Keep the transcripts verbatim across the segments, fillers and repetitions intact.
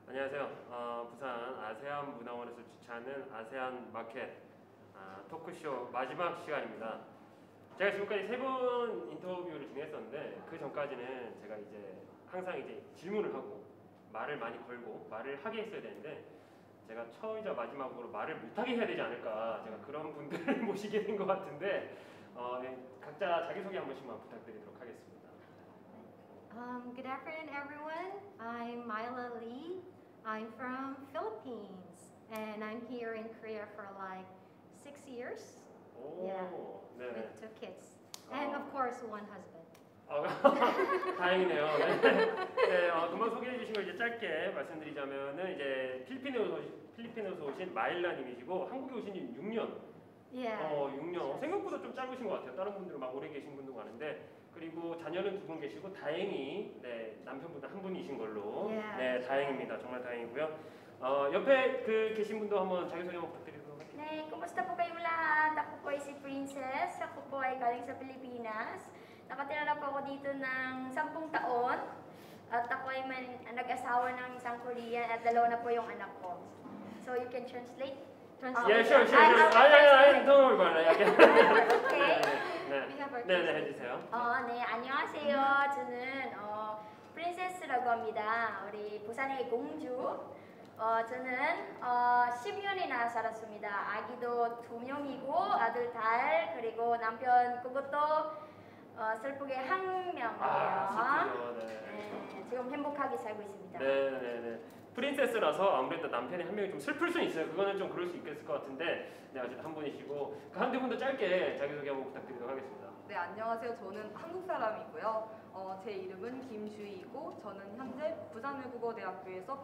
안녕하세요. 어, 부산 아세안 문화원에서 주최하는 아세안 마켓 아, 토크쇼 마지막 시간입니다. 제가 지금까지 세 번 인터뷰를 진행했었는데 그 전까지는 제가 이제 항상 이제 질문을 하고 말을 많이 걸고 말을 하게 했어야 되는데 제가 처음이자 마지막으로 말을 못하게 해야 되지 않을까, 제가 그런 분들을 모시게 된 것 같은데 어, 네, 각자 자기소개 한 번씩만 부탁드리도록 하겠습니다. Um, good afternoon, everyone. I'm Myla Lee. I'm from Philippines, and I'm here in Korea for like six years. 오, Yeah, 네. with two kids, and of course one husband. 아, 다행이네요. 네. 네, 어, 금방 소개해 주신 걸 이제 짧게 말씀드리자면은 이제 필리핀에서 오신, 필리핀에서 오신 마일라님이시고 한국에 오신 지 육 년. Yeah. 어, 육 년. 생각보다 좀 짧으신 것 같아요. 다른 분들은 막 오래 계신 분도 많은데, 그리고 자녀는 두 분 계시고 다행히 네, 남편분은 한 분이신 걸로. Yeah. 네, 다행입니다. 정말 다행이고요. 어, 옆에 그 계신 분도 한번 자기소개 한번 부탁드리도록 할게요. 네, kumusta po kayong lahat? Ako po ay si Princess. Ako po ay galing sa Pilipinas. Nakatira na po ako dito ng sampung taon. At ako ay man, nag-asawa ng isang Korean at dalawa na po yung anak ko. So you can translate? Translate. Yeah, sure, sure. I- sure. I'll 아니, 아니, 아니, translate. don't worry about it. 약간. Okay. 네, We have our 네, 네, translator. 해주세요. 어, 네, 안녕하세요. 저는 어, 프린세스라고 합니다. 우리 부산의 공주. 어, 저는 어, 십 년이나 살았습니다. 아기도 두 명이고 아들, 딸, 그리고 남편 그것도 어, 슬프게 한 명이에요. 아, 슬프죠. 네. 네, 지금 행복하게 살고 있습니다. 네, 네, 네. 프린세스라서 아무래도 남편이 한 명이 좀 슬플 수 있어요. 그거는 좀 그럴 수 있겠을 것 같은데, 네, 어쨌든 한 분이시고 그 한두 분도 짧게 자기소개 한번 부탁드리도록 하겠습니다. 네, 안녕하세요. 저는 한국 사람이고요. 어, 제 이름은 김주희이고 저는 현재 부산외국어대학교에서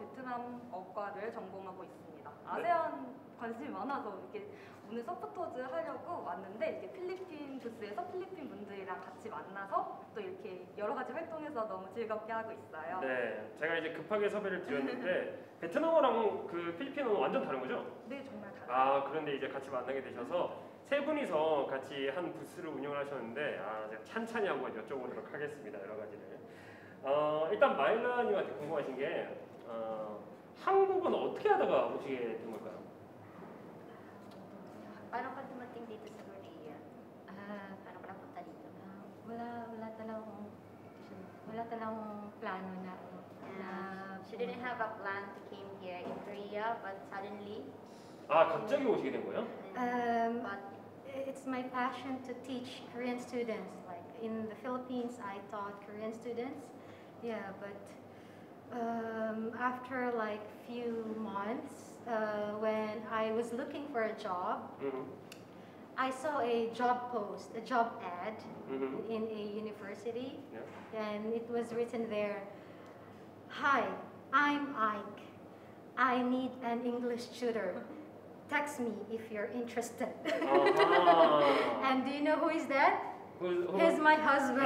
베트남어과를 전공하고 있습니다. 아세안 관심이 많아서 이렇게 오늘 서포터즈 하려고 왔는데 이렇게 필리핀 부스에서 필리핀 분들이랑 같이 만나서 또 이렇게 여러 가지 활동해서 너무 즐겁게 하고 있어요. 네, 제가 이제 급하게 섭외를 드렸는데 베트남어랑 그 필리핀어는 완전 다른 거죠? 네, 정말 다르죠. 아, 그런데 이제 같이 만나게 되셔서 세 분이서 같이 한 부스를 운영을 하셨는데, 아, 제가 찬찬히 한번 여쭤보도록 하겠습니다. 여러 가지를. 어, 일단 마일라님한테 궁금하신 게 어, 한국은 어떻게 하다가 오시게 된 걸까요? Paano ka dumating dito sa Korea? Ah, Paano ka napunta dito? ah, wala, wala talagang, wala talagang plano na, na She didn't have a plan to came here in Korea, but suddenly, 아, 갑자기 오시게 된 거예요? Um, but it's my passion to teach Korean students. Like in the Philippines, I taught Korean students. Yeah, but um, after like few months, uh, when I was looking for a job, 음, I saw a job post, a job ad 음, in a university, yeah. and it was written there, "Hi, I'm Ike. I need an English tutor. Text me if you're interested." 아하. And do you know who is that? Who- who- He's my husband.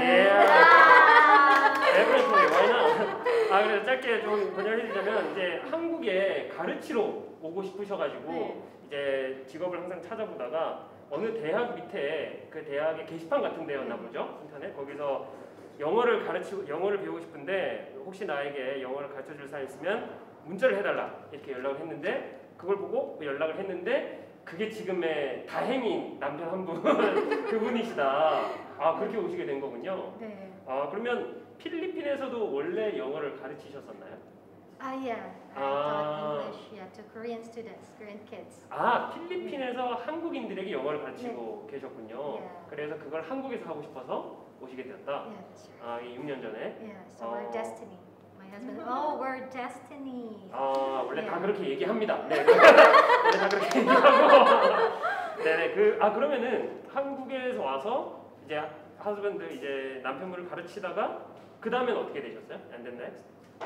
Yeah. Definitely, why not? 아, 그래서 짧게 좀 번역해드리자면 이제 한국에 가르치러 오고 싶으셔가지고 네. 이제 직업을 항상 찾아보다가 어느 대학 밑에 그 대학의 게시판 같은 데였나 보죠, 인터넷. 거기서 영어를 가르치고 영어를 배우고 싶은데 혹시 나에게 영어를 가르쳐줄 사람 있으면 문자를 해달라 이렇게 연락을 했는데, 그걸 보고 연락을 했는데 그게 지금의 다행인 남편 한 분 그분이시다. 아, 그렇게 오시게 된 거군요. 네. 아, 그러면 필리핀에서도 원래 영어를 가르치셨었나요? Ah, yeah. I Ah. taught English, yeah, to Korean students, Korean kids. 아, 필리핀에서 한국인들에게 영어를 가르치고 계셨군요. 네. 그래서 그걸 한국에서 하고 싶어서 오시게 되었다. Yeah, that's right. 아, 이 육 년 전에. Yeah, so Oh. we're destiny. My husband. Oh, we're destiny. 아, 원래 다 네. 그렇게 얘기합니다. 네, 원래 다 그렇게 얘기하고. 네네, 그, 아, 그러면은 한국에서 와서 이제 하스밴드 이제 남편분을 가르치다가 그 다음엔 어떻게 되셨어요? And then next?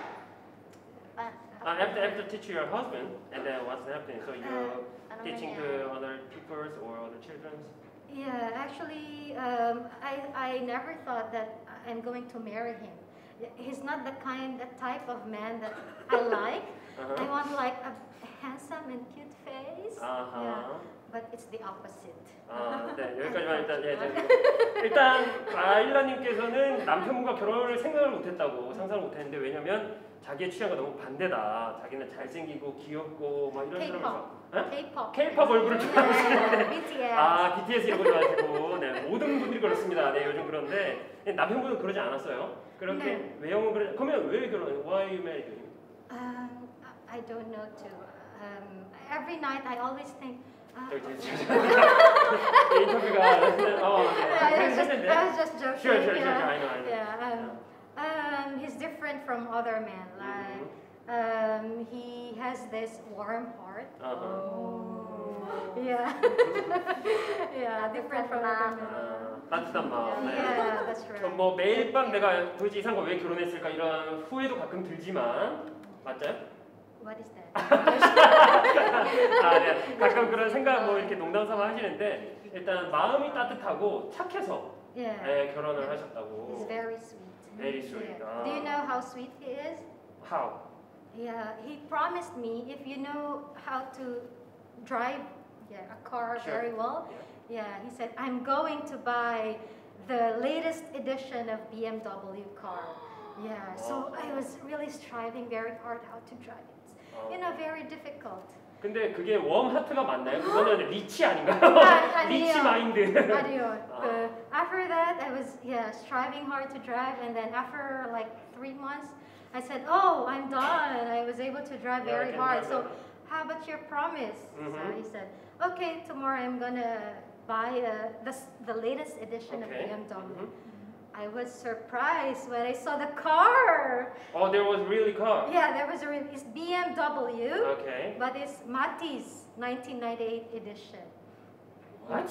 ah, Uh, after after teaching your husband, and then what's happening? So you're ano teaching nangyari? to other peoples or other children? Yeah, actually, um, I I never thought that I'm going to marry him. He's not the kind, the type of man that I like. I Uh-huh. want like a handsome and cute face. 아하. Yeah, but it's the opposite. 아, 네, 여기까지만 일단 예, 네, 일단 아일라님께서는 남편분과 결혼을 생각을 못했다고 상상을 못했는데, 왜냐면 자기의 취향과 너무 반대다. 자기는 잘생기고 귀엽고 막 이런 K-pop. 사람이서 K-pop. K-pop 얼굴을 좋아하시는데 B T S. 아 비티에스 이런 거 좋아하시고 네 모든 분들이 그렇습니다. 네 요즘 그런데 남편분은 그러지 않았어요. 그렇게 네. 외형은 그러 그러면 왜 결혼? Why you married him? Um, I don't know too. Um, every night I always think. Uh, 저기 저기 저기 인터뷰가 어 I was just, 했는데 I was just joking. Sure, sure, sure, yeah. I know, I know. Yeah. Um, um, he's different from other men. Like, um, he has this warm heart. 어허. Yeah. yeah, different from other men. 아, 따뜻한 마음. 네. Yeah, that's 그럼 right. 뭐 매일 밤 내가 도대체 이 사람과 왜 결혼했을까 이런 후회도 가끔 들지만 맞아요? What is that? 아, 네. 가끔 그런 생각 뭐 이렇게 농담 삼아 하시는데 일단 마음이 따뜻하고 착해서 Yeah. 네, 결혼을 He's 하셨다고. very sweet. Very sweet. Yeah. Ah. Do you know how sweet he is? How? Yeah, he promised me if you know how to drive yeah, a car Sure. very well. Yeah, he said I'm going to buy the latest edition of B M W car. Yeah, so Wow. I was really striving very hard how to drive it. 어. You know, very difficult. 근데 그게 웜 하트가 맞나요? 그거는 리치 아닌가요? 아, 아니에요. 리치 마인드. Adio. Ah. Uh, after that, I was yeah striving hard to drive, and then after like three months, I said, "Oh, I'm done. I was able to drive Yeah, I very can hard. drive So, how about your promise?" So Mhm. he said, "Okay, tomorrow I'm gonna buy uh, the s- the latest edition Okay. of B M W." Mhm. I was surprised when I saw the car. Oh, there was really car. Yeah, there was a re- it's B M W, Okay. but it's Mati's nineteen ninety-eight edition. What?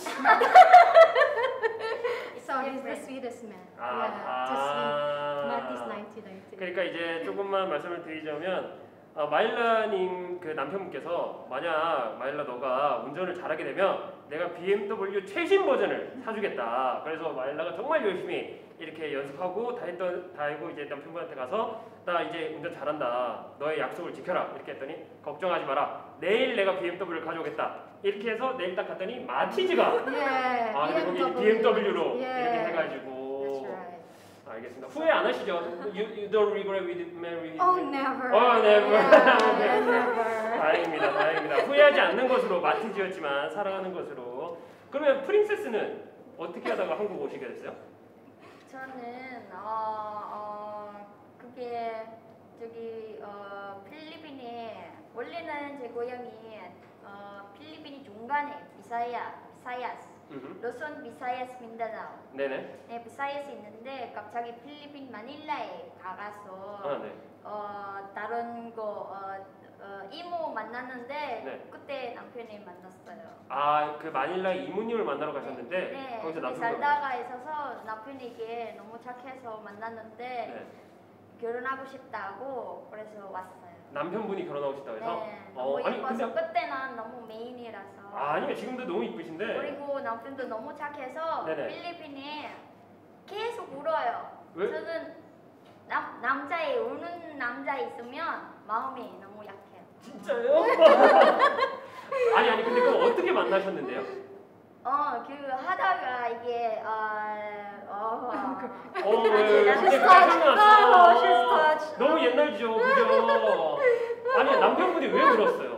So he's the different. sweetest man. 아, Yeah, too sweet. Mati's 아. nineteen ninety. 그러니까 이제 조금만 말씀을 드리자면 어, 마일라님 그 남편분께서 만약 마일라 너가 운전을 잘하게 되면 내가 비엠더블유 최신 버전을 사주겠다. 그래서 마일라가 정말 열심히 이렇게 연습하고 다 했던 다 하고 이제 남편분한테 가서 나 이제 운전 잘한다. 너의 약속을 지켜라. 이렇게 했더니 걱정하지 마라. 내일 내가 비엠더블유를 가져오겠다. 이렇게 해서 내일 딱 갔더니 마티즈가 Yeah, 아 근데 거기 B M W. 비엠더블유로 Yeah. 이렇게 That's 해가지고 right. 알겠습니다. 후회 안 하시죠? You, you don't regret with marrying? Oh, never. Oh, never. Yeah, Okay. yeah, never. 다행입니다, 다행입니다. 후회하지 않는 것으로 마티즈였지만 사랑하는 것으로. 그러면 프린세스는 어떻게 하다가 한국 오시게 됐어요? 저는 어, 어 그게 저기 어 필리핀에 원래는 제 고향이 어 필리핀이 중간에 비사야 비사야스 음흠. 로손 비사야스 민다나오 네네. 네 비사야스 있는데 갑자기 필리핀 마닐라에 가가서 아 네. 어 다른 거 어, 어, 이모 만났는데 네. 그때 남편이 만났어요. 아그 마닐라 이모님을 만나러 가셨는데 네, 거기서 거기 남편분. 살다가 있어서 남편에게 너무 착해서 만났는데 네. 결혼하고 싶다고 그래서 왔어요. 남편분이 결혼하고 싶다고 해서. 네, 어 너무 아니 예뻐서 근데 그때는 너무 메인이라서. 아, 아니면 지금도 너무 이쁘신데. 그리고 남편도 너무 착해서 네네. 필리핀에 계속 울어요. 왜? 저는 남 남자애 우는 남자 있으면 마음이 너무 약해요. 진짜요? 아니 아니 근데 그거 어떻게 만나셨는데요? 어, 그 하다가 이게 어, 어, 어, 왜 아니, 갑자기 she's 그렇게 touched. 생각났어? Oh, she's touched. 너무 옛날이죠, 그죠? 아니 남편분이 왜 울었어요?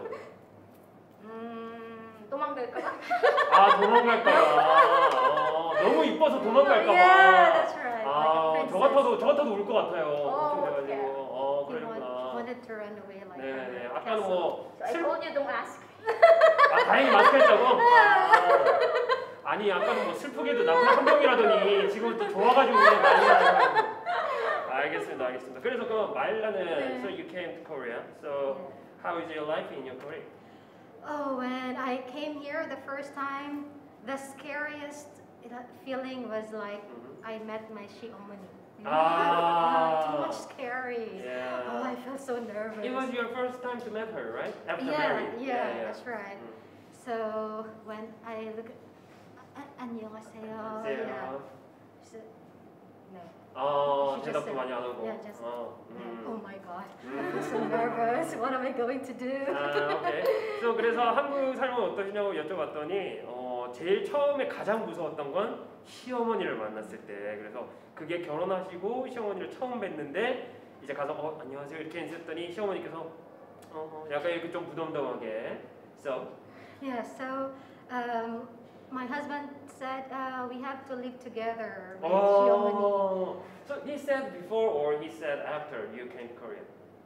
음, 도망갈까봐. 아 도망갈까봐. 어, 너무 이뻐서 도망갈까봐. Yeah, that's right. 아, like a 저 princess. 같아도 저 같아도 울 것 같아요. 어, 엄청 돼가지고. 어떡해. 어, He want, 그러구나. wanted to run away like 네네. a 아까는 castle. 뭐 So I 슬... told you don't ask. 아 다행히 마스크 했다고? 아, 아니 아까는 뭐 슬프게도 남편 한 명이라더니 지금 또 좋아가지고 그냥 난리 나가지고. 알겠습니다, 알겠습니다. 그래서 그 마일라는 네. so you came to Korea. So how is your life in your Korea? Oh, when I came here the first time, the scariest uh, feeling was like Mhm. I met my 시어머니. Ah. Too much scary. Yeah. Oh, I felt so nervous. It was your first time to meet her, right? After yeah, married. yeah, that's right. 음. So when I look at 아, 안녕하세요. Yeah. 안녕하세요. So, no. 어, She just 대답도 said- 많이 안 하고. yeah, just- 어, Oh 음. my god. I 음. feel so nervous. What am I going to do? 아, 오케이. So, 그래서 한국 삶은 어떠시냐고 여쭤봤더니 어, 제일 처음에 가장 무서웠던 건 시어머니를 만났을 때. 그래서 그게 결혼하시고 시어머니를 처음 뵀는데 이제 가서 어 안녕하세요 이렇게 인사했더니 시어머니께서 어, 어 약간 이렇게 좀 무덤덤하게 so Yeah, so um, my husband said uh, we have to live together with Xiaomani. oh so he said before or he said after you came to Korea?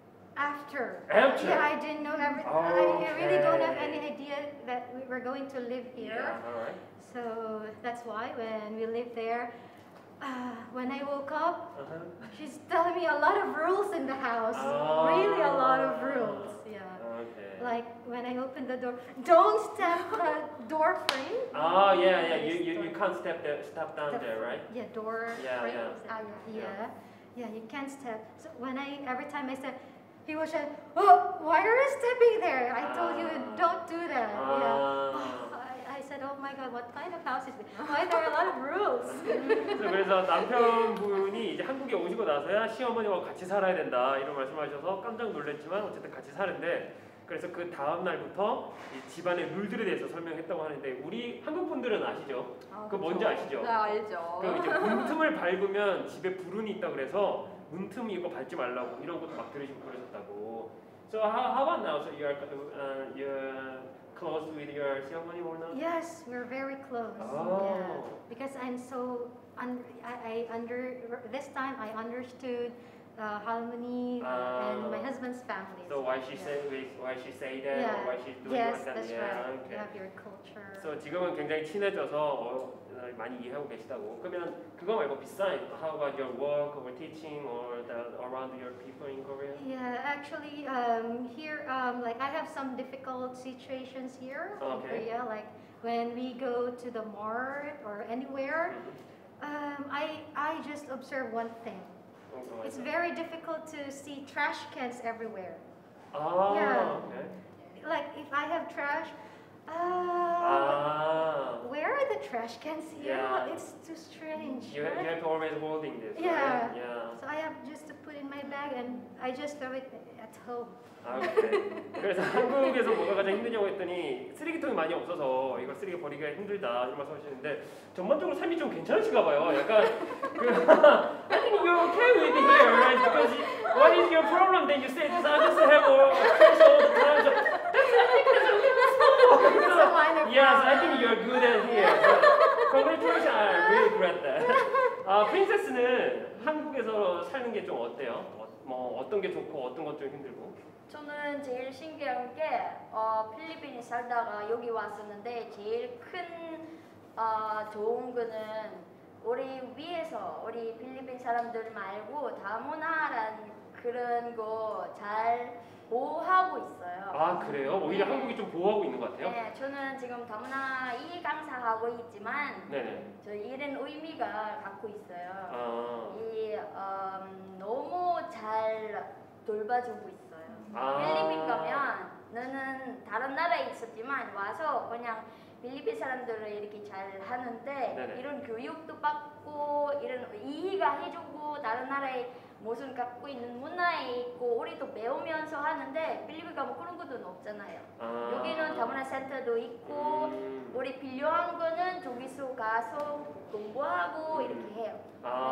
After. After? Yeah, I didn't know everything. I really don't have any Okay. idea that we were going to live here. Yeah, all right. So that's why when we lived there, uh, when I woke up, Uh-huh. she's telling me a lot of rules in the house. Oh. Really a lot of rules. Yeah. Okay. Like when I open the door, don't step the door frame. Oh yeah, yeah. You you, you can't step there, step down The- there, right? Yeah, door Yeah, frame. yeah. is that- Ah, yeah. Yeah. yeah, you can't step. So when I every time I said, he was like, oh, why are you stepping there? I told you Ah. don't do that. Ah. Yeah. I, I said, oh my God, what kind of house is this? Why there are a lot of rules? 그래서, 그래서 남편분이 이제 한국에 오시고 나서야 시어머니와 같이 살아야 된다 이런 말씀하셔서 깜짝 놀랐지만 어쨌든 같이 사는데 그래서 그 다음 날부터 이 집안의 룰들에 대해서 설명했다고 하는데 우리 한국 분들은 아시죠? 아, 그거 그쵸. 뭔지 아시죠? 네, 알죠. 그 이제 문틈을 밟으면 집에 불운이 있다 그래서 문틈 이거 밟지 말라고 이런 것도 막 들으시고 그러셨다고. So how, how about now? So you're uh, you're close with your 시어머니 or not? Yes, we're very close. Oh. Yeah, because I'm so un- I, I under this time I understood uh, harmony Ah. and my husband's family. So why she say why she say that Yeah. or why she's doing Yes, like that? that's Yeah, right. okay. You have your culture. So 지금은 굉장히 친해져서 어, 많이 이해하고 계시다고. 그러면 그거 말고 besides how about your work or teaching or the, around your people in Korea? Yeah, actually, um, here, um, like I have some difficult situations here in Okay. Korea. Like when we go to the mart or anywhere, Mhm. um, I I just observe one thing. 어, 어, It's 맞아. very difficult to see trash cans everywhere. 아, Yeah. okay. Like if I have trash, uh, 아, where are the trash cans here? Yeah. It's too strange. you, you right? have to always holding this, Yeah. right? Yeah. So I have just to put in my bag and I just throw it at home. 아, 오케이. 그래서 한국에서 뭐가 가장 힘드냐고 했더니 쓰레기통이 많이 없어서 이걸 쓰레기 버리기가 힘들다 이런 말씀하시는데 전반적으로 삶이 좀 괜찮으신가 봐요. 약간 그 I think you're okay with here, right? Because you- what is your problem? Then you say this I just have all trash all the time. So that's I think that's a It's a minor Yes, I problem. think you're good at here. Congratulations, I really regret that. 아, 프린세스는 한국에서 사는 게 좀 어때요? 어, 뭐 어떤 게 좋고 어떤 건 좀 힘들고? 저는 제일 신기한 게 어, 필리핀에 살다가 여기 왔었는데 제일 큰 어, 좋은 거는 우리 위에서 우리 필리핀 사람들 말고 다문화라는 그런 거 잘 보호하고 있어요. 아 그래요? 오히려 네. 한국이 좀 보호하고 있는 것 같아요? 네, 저는 지금 다문화 이 강사하고 있지만 네네. 저 이런 의미가 갖고 있어요. 아, 이 음, 너무 잘 돌봐주고 있어요. 아. 필리핀 가면 너는 다른 나라에 있었지만 와서 그냥 필리핀 사람들을 이렇게 잘 하는데 네네. 이런 교육도 받고 이런 이해가 해주고 다른 나라에 무슨 갖고 있는 문화에 있고 우리도 배우면서 하는데 필리핀 가면 그런 것도 없잖아요. 아. 여기는 다문화 센터도 있고 음. 우리 필요한 거는 저기서 가서 공부하고 이렇게 해요.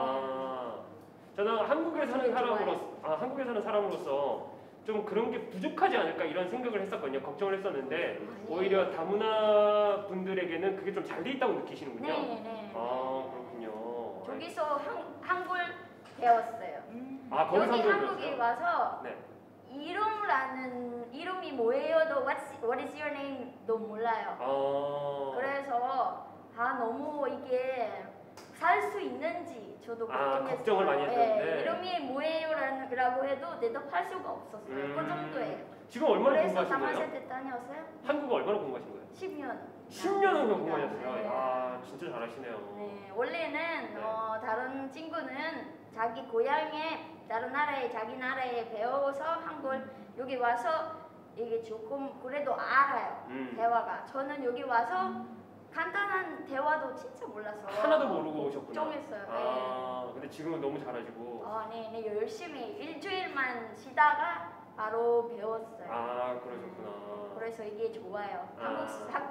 아, 저는 한국에 사는 되게 사람으로서, 아 한국에 사는 사람으로서 좀 그런 게 부족하지 않을까 이런 생각을 했었거든요. 걱정을 했었는데 오히려 다문화 분들에게는 그게 좀 잘 돼 있다고 느끼시는군요. 네, 네. 아 그렇군요. 저기서 한, 한글 배웠어요. 음. 아 거기서 여기 한국을 한국에 배웠어요? 와서 네. 이름을 아는 이름이 뭐예요도 what's, what is your name도 몰라요. 아. 그래서 아 너무 이게 살 수 있는지 저도 아, 걱정했어요. 걱정을 많이 했었는데. 예, 이름이 뭐예요라고 해도 대답할 수가 없었어요. 음. 그 정도예요. 지금 얼마나 그래서 공부하신 거예요? 다마센터 다녀왔어요? 한국어 얼마나 공부하신 거예요? 십 년. 십 년을 공부하셨어요. 네. 아 진짜 잘하시네요. 네, 원래는 네. 어, 다른 친구는 자기 고향에 다른 나라에 자기 나라에 배워서 한글 여기 와서 이게 조금 그래도 알아요. 음. 대화가. 저는 여기 와서 간단한 대화도 진짜 몰라서 하나도 모르고 오셨구나. 걱정했어요. 아 근데 지금은 너무 잘하시고. 어, 네, 네, 열심히 일주일만 쉬다가 바로 배웠어요. 아 그러셨구나. 그래서 이게 좋아요. 아. 한국 학,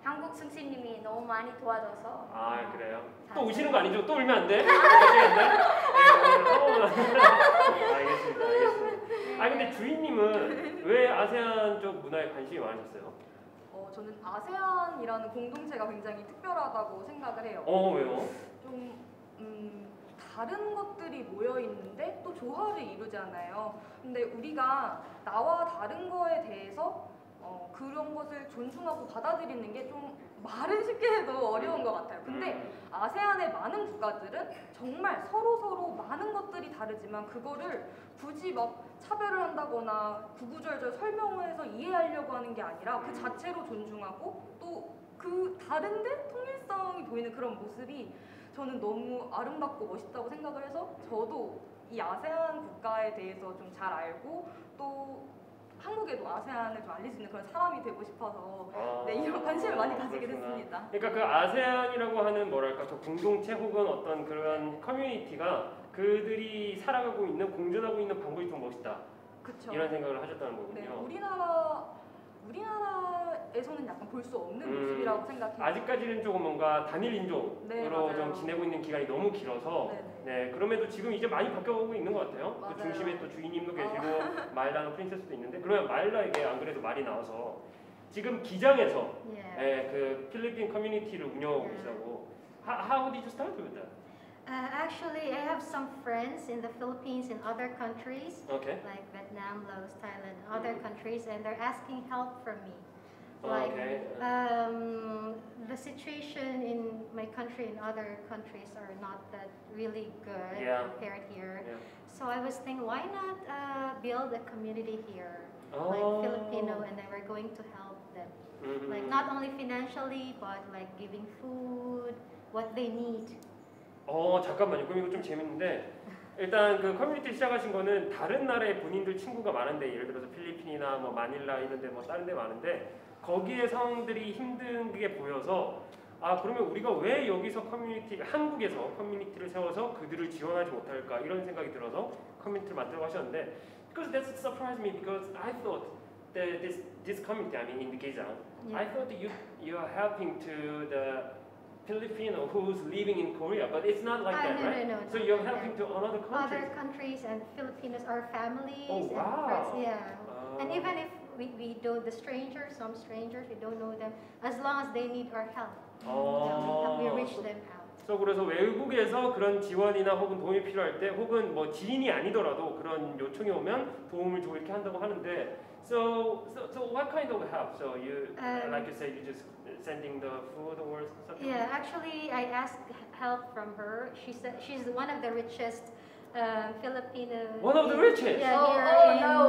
한국 승씨님이 너무 많이 도와줘서. 아 그래요? 또 잘 우시는 거 아니죠? 또 울면 안 돼? 갑자기 안 돼? 네, 어. 알겠습니다. 알겠습니다. 아 근데 주인님은 왜 아세안 쪽 문화에 관심이 많으셨어요? 어, 저는 아세안이라는 공동체가 굉장히 특별하다고 생각을 해요. 어 왜요? 좀 음, 다른 것들이 모여 있는데 또 조화를 이루잖아요. 근데 우리가 나와 다른 거에 대해서 어, 그런 것을 존중하고 받아들이는 게 좀 말은 쉽게 해도 어려운 것 같아요. 근데 음, 아세안의 많은 국가들은 정말 서로 서로 많은 것들이 다르지만 그거를 굳이 막 차별을 한다거나 구구절절 설명을 해서 이해하려고 하는 게 아니라 그 자체로 존중하고 또 그 다른데 통일성이 보이는 그런 모습이 저는 너무 아름답고 멋있다고 생각을 해서 저도 이 아세안 국가에 대해서 좀 잘 알고 또 한국에도 아세안을 좀 알릴 수 있는 그런 사람이 되고 싶어서 아, 네, 이런 관심을 많이 가지게 그렇구나. 됐습니다. 그러니까 그 아세안이라고 하는 뭐랄까 저 공동체 혹은 어떤 그런 커뮤니티가 그들이 살아가고 있는 공존하고 있는 방법이 좀 멋있다 그렇죠. 이런 생각을 하셨다는 네, 거군요. 우리나라 우리나라에서는 약간 볼 수 없는 음, 모습이라고 생각해요. 아직까지는 조금 뭔가 단일 인종으로 네, 맞아요. 좀 지내고 있는 기간이 너무 길어서 네네. 네 그럼에도 지금 이제 많이 바뀌어가고 있는 것 같아요. 그 맞아요. 중심에 또 주인님도 어. 계시고 마일라는 프린세스도 있는데 그러면 마일라에게 안 그래도 말이 나와서 지금 기장에서 Yeah. 네, 그 필리핀 커뮤니티를 운영하고 네. 계시다고. How, how did you start with that? Uh, actually, I have some friends in the Philippines and other countries, Okay. like Vietnam, Laos, Thailand, other Mhm. countries, and they're asking help from me. Like, Okay. um, the situation in my country and other countries are not that really good Yeah. compared here. Yeah. So I was thinking, why not uh, build a community here, Oh. like Filipino, and then we're going to help them. Mhm. Like not only financially, but like giving food, what they need. 어 잠깐만요. 그럼 이거 좀 재밌는데 일단 그 커뮤니티 시작하신 거는 다른 나라의 본인들 친구가 많은데 예를 들어서 필리핀이나 뭐 마닐라 이런데 뭐 다른 데 많은데 거기에 상황들이 힘든 게 보여서 아 그러면 우리가 왜 여기서 커뮤니티 한국에서 커뮤니티를 세워서 그들을 지원하지 못할까 이런 생각이 들어서 커뮤니티를 만들어 하셨는데 because that surprised me because I thought that this this community I mean in the Gejang I Yeah. thought that you you are helping to the Filipino who's living in Korea, but it's not like Ah, that, no, right? no, no, So not you're like helping to another country. Other countries and Filipinos are families Oh, and wow. friends, yeah. Uh, And even if we, we don't, the strangers, some strangers, we don't know them, as long as they need our help, yeah, we, help, we 어, reach them out. so 그래서 외국에서 그런 지원이나 혹은 도움이 필요할 때 혹은 뭐 지인이 아니더라도 그런 요청이 오면 도움을 주고 이렇게 한다고 하는데 so so, so what kind of help? So you Um, like you said you just sending the food or something? Yeah, actually, I asked help from her. She said she's one of the richest um, Filipino. One of the richest? Yeah, Oh, here oh, in no.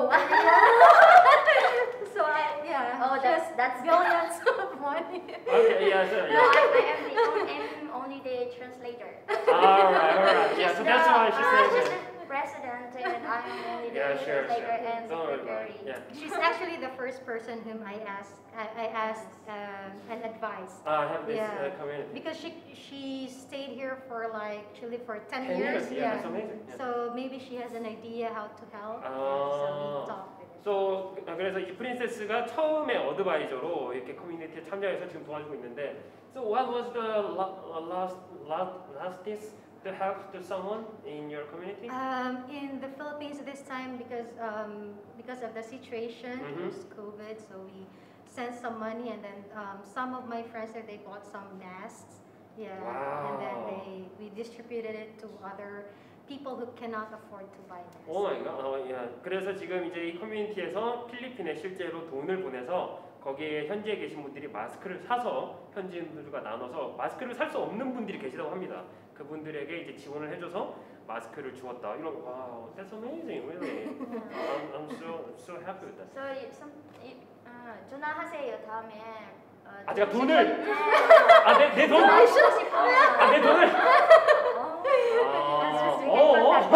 So I, Yeah. oh, she that's has that's billions of money. Okay, yeah, so, No, yeah. I, I am the only, I'm only the translator. All right, all right. Yeah, so that's why she uh, said she's that. the president, and I'm only the Yeah, sure, translator sure. and Don't worry about secretary. it. Yeah. She's actually the first person whom I asked. I, I asked um, and advised Uh, I have this Yeah. uh, community. because she she stayed here for like she lived for ten, ten years, yeah, Yeah. that's amazing. Yeah. So maybe she has an idea how to help. Ah. So we talked with her. So, 아, 그래서 이 프린세스가 처음에 어드바이저로 이렇게 커뮤니티에 참여해서 지금 도와주고 있는데 So what was the la- last last last this to help to someone in your community? Um, in the Philippines this time, because um, because of the situation, Mhm. there's COVID, so we sent some money, and then um, some of my friends there they bought some masks, yeah, and then Wow. they we distributed it to other people who cannot afford to buy masks. 오 마이 갓. 어, 야. 그래서 지금 이제 이 커뮤니티에서 필리핀에 실제로 돈을 보내서 거기에 현지에 계신 분들이 마스크를 사서 현지인들과 나눠서 마스크를 살 수 없는 분들이 계시다고 합니다. 그분들에게 이제 지원을 해줘서 마스크를 주었다. 이런 와우, that's amazing, really. I'm, I'm so so happy with that. So you, some, you, 어, 전화하세요 다음에. 어, 아, 제가 좀 돈을- 시간- 네. 아, 내, 내 돈? 전화하고 싶으면. 아, 내 돈을? 어, 아, 네. 어, 어,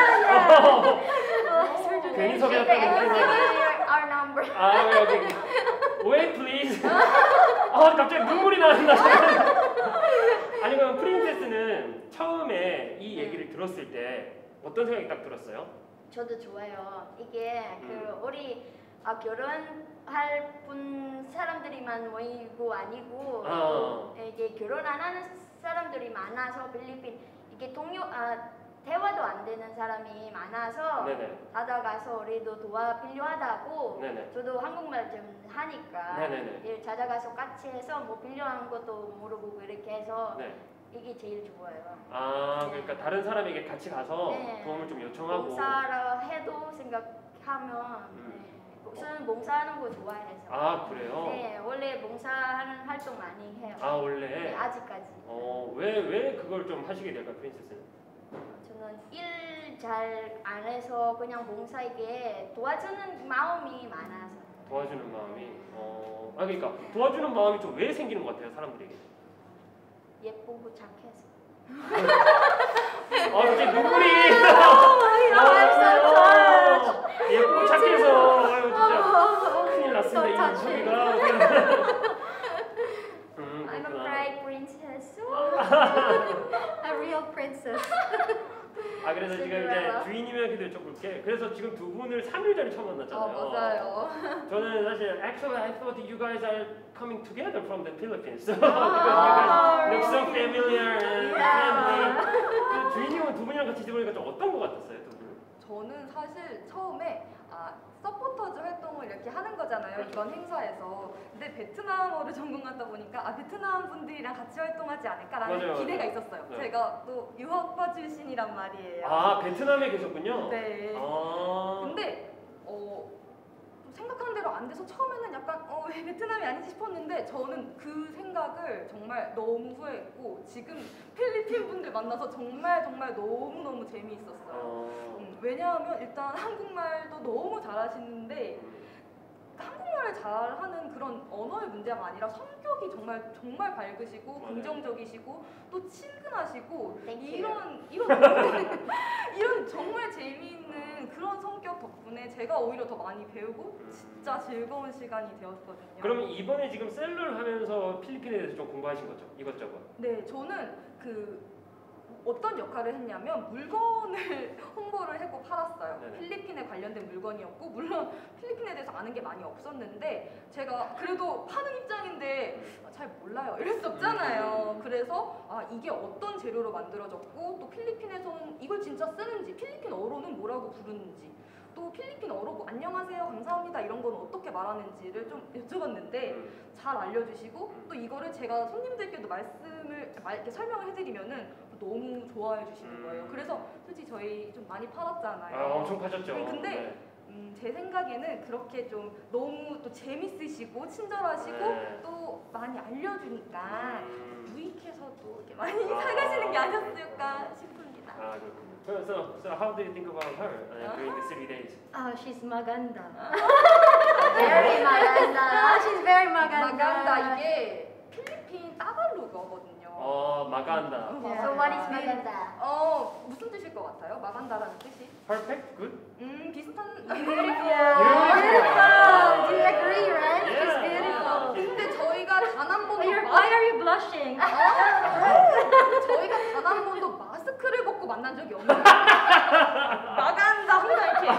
어, 괜히 네, 섭외했다고 I will 그러네. give you your- our number. 아, 여기. Wait, please. 아, 갑자기 눈물이 나는다. 아니, 그럼 프린세스는 처음에 이 얘기를 들었을 때 어떤 생각이 딱 들었어요? 저도 좋아요. 이게 그 음. 우리 아, 결혼할 분 사람들이만 모이고 아니고 아. 또 이게 결혼 안 하는 사람들이 많아서 필리핀 이게 동료 아 대화도 안 되는 사람이 많아서 네네. 찾아가서 우리도 도와 필요하다고 네네. 저도 한국말 좀 하니까 네네네. 예, 찾아가서 같이 해서 뭐 필요한 것도 물어보고 이렇게 해서 네. 이게 제일 좋아요. 아, 그러니까 다른 사람에게 같이 가서 네. 도움을 좀 요청하고. 봉사를 해도 생각하면 음. 네. 저는 봉사하는 거 좋아해서 아, 그래요? 네, 원래 봉사하는 활동 많이 해요. 아, 원래? 네, 아직까지. 어, 왜, 왜 그걸 좀 하시게 될까요, 프린세스는? 저는 일 잘 안 해서 그냥 봉사에게 도와주는 마음이 많아서. 도와주는 마음이. 어, 아, 그러니까 도와주는 마음이 좀 왜 생기는 것 같아요, 사람들에게? 예쁘고 착해서. 아, 갑자기 눈물이. I'm so touched. 예쁘고 착해서. 아유, 진짜. 큰일 났습니다, 이 So 소리가. 음, I'm a 그렇구나. bright princess. A real princess. 아, 그래서 지금 이제 신데렐라. 주인님에게도 여쭤볼게. 그래서 지금 두 분을 삼 일 전에 처음 아, 만났잖아요. 맞아요. 저는 사실 actually I thought you guys are coming together from the Philippines. So Oh, because you guys look so really? familiar and Yeah. friendly. 그 주인님은 두 분이랑 같이 지내보니까 좀 어떤 것 같았어요, 두 분? 저는 사실 처음에 아, 서포터즈 활동을 이렇게 하는 거잖아요. 그렇죠. 이번 행사에서. 근데 베트남어를 전공하다 보니까 아, 베트남 분들이랑 같이 활동하지 않을까라는 맞아요, 기대가 맞아요. 있었어요. 네. 제가 또 유학파 출신이란 말이에요. 아, 베트남에 계셨군요. 네. 아, 근데 어, 좀 생각한 대로 안 돼서 처음에는 약간 어, 왜 베트남이 아니지 싶었는데 저는 그 생각을 정말 너무 후회했고 지금 필리핀 분들 만나서 정말 정말 너무 너무 재미있었어요. 어, 음, 왜냐하면 일단 한국말도 너무 잘하시는데 한국말을 잘하는 그런 언어의 문제가 아니라 성격이 정말 정말 밝으시고 맞아요. 긍정적이시고 또 친근하시고 Thank you. 이런 이런 너무- 이런 정말 재미있는 그런 성격 덕분에 제가 오히려 더 많이 배우고 진짜 즐거운 시간이 되었거든요. 그러면 이번에 지금 셀러를 하면서 필리핀에 대해서 좀 공부하신 거죠? 이것저것. 네, 저는 그 어떤 역할을 했냐면 물건을 홍보를 하고 팔았어요. 네네. 필리핀에 관련된 물건이었고 물론 필리핀에 대해서 아는 게 많이 없었는데 제가 그래도 파는 입장인데 아, 잘 몰라요. 이럴 수 없잖아요. 그래서 아 이게 어떤 재료로 만들어졌고 또 필리핀에서는 이걸 진짜 쓰는지 필리핀어로는 뭐라고 부르는지 또 필리핀어로 뭐 안녕하세요 감사합니다 이런 건 어떻게 말하는지를 좀 여쭤봤는데 음. 잘 알려주시고 또 이거를 제가 손님들께도 말씀을 말 이렇게 설명을 해드리면은 너무 좋아해 주시는 거예요. 음. 그래서 솔직히 저희 좀 많이 팔았잖아요. 아, 엄청 파셨죠. 네, 근데 네. 음, 제 생각에는 그렇게 좀 너무 또 재밌으시고 친절하시고 네. 또 많이 알려주니까 음. 유익해서 또 이렇게 많이 아. 사가시는 게 아니었을까 싶습니다. 아, 그렇군요. So, so, so how do you think about her uh, during the three days? Oh, she's maganda. Very Ah, maganda. she's very maganda. 마간다 이게 필리핀 따갈로거거든요. 어, 마간다. Yeah. So what is maganda? 어 무슨 뜻일 것 같아요? 마간다라는 뜻이? Perfect? Good? 음 비슷한. Beautiful. Beautiful. Do you agree, right? She's Yeah. beautiful. 근데 저희가 단 한 Oh, 번도 you're, 마, why are you blushing? 저희가 단 한 번도 마스크를 벗고 만난 적이 없는데 마간다 항상 이렇게.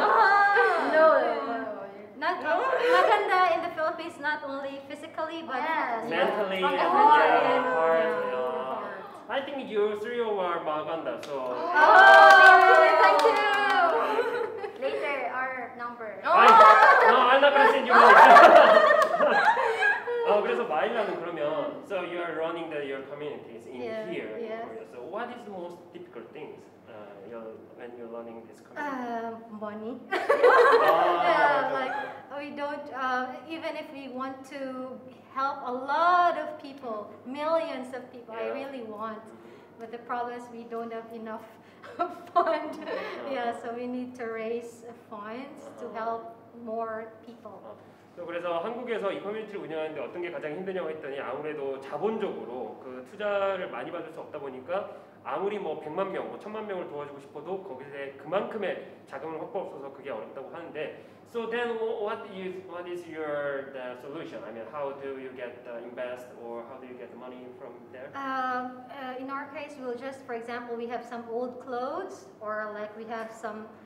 No. Not maganda in the Philippines, not only physically, but Yes. Mentally From and the yeah, heart. heart, Yeah, yeah. from the heart. I think you three are maganda, so. Oh, Thank you. Later, our number. I, no, I'm not gonna send you money. 어, 그래서 마일라는 그러면 so you are running the, your communities in Yeah, here in yeah. Korea. So what is the most difficult things uh, you're, when you're running this community? Uh, money. Ah, Yeah, like we don't. Uh, even if we want to help a lot of people, millions of people, I Yeah. really want. But the problem is we don't have enough fund. Yeah, so we need to raise funds to help more people. 또 그래서 한국에서 이 커뮤니티를 운영하는데 어떤 게 가장 힘드냐고 했더니 아무래도 자본적으로 그 투자를 많이 받을 수 없다 보니까 아무리 뭐 백만 명, 뭐 천만 명을 도와주고 싶어도 거기에 그만큼의 자금을 확보 없어서 그게 어렵다고 하는데 So then what is what is your the solution? I mean, how do you get uh, invest or how do you get the money from there? Um, uh, in our case, we'll just, for example, we have some old clothes, or like we have some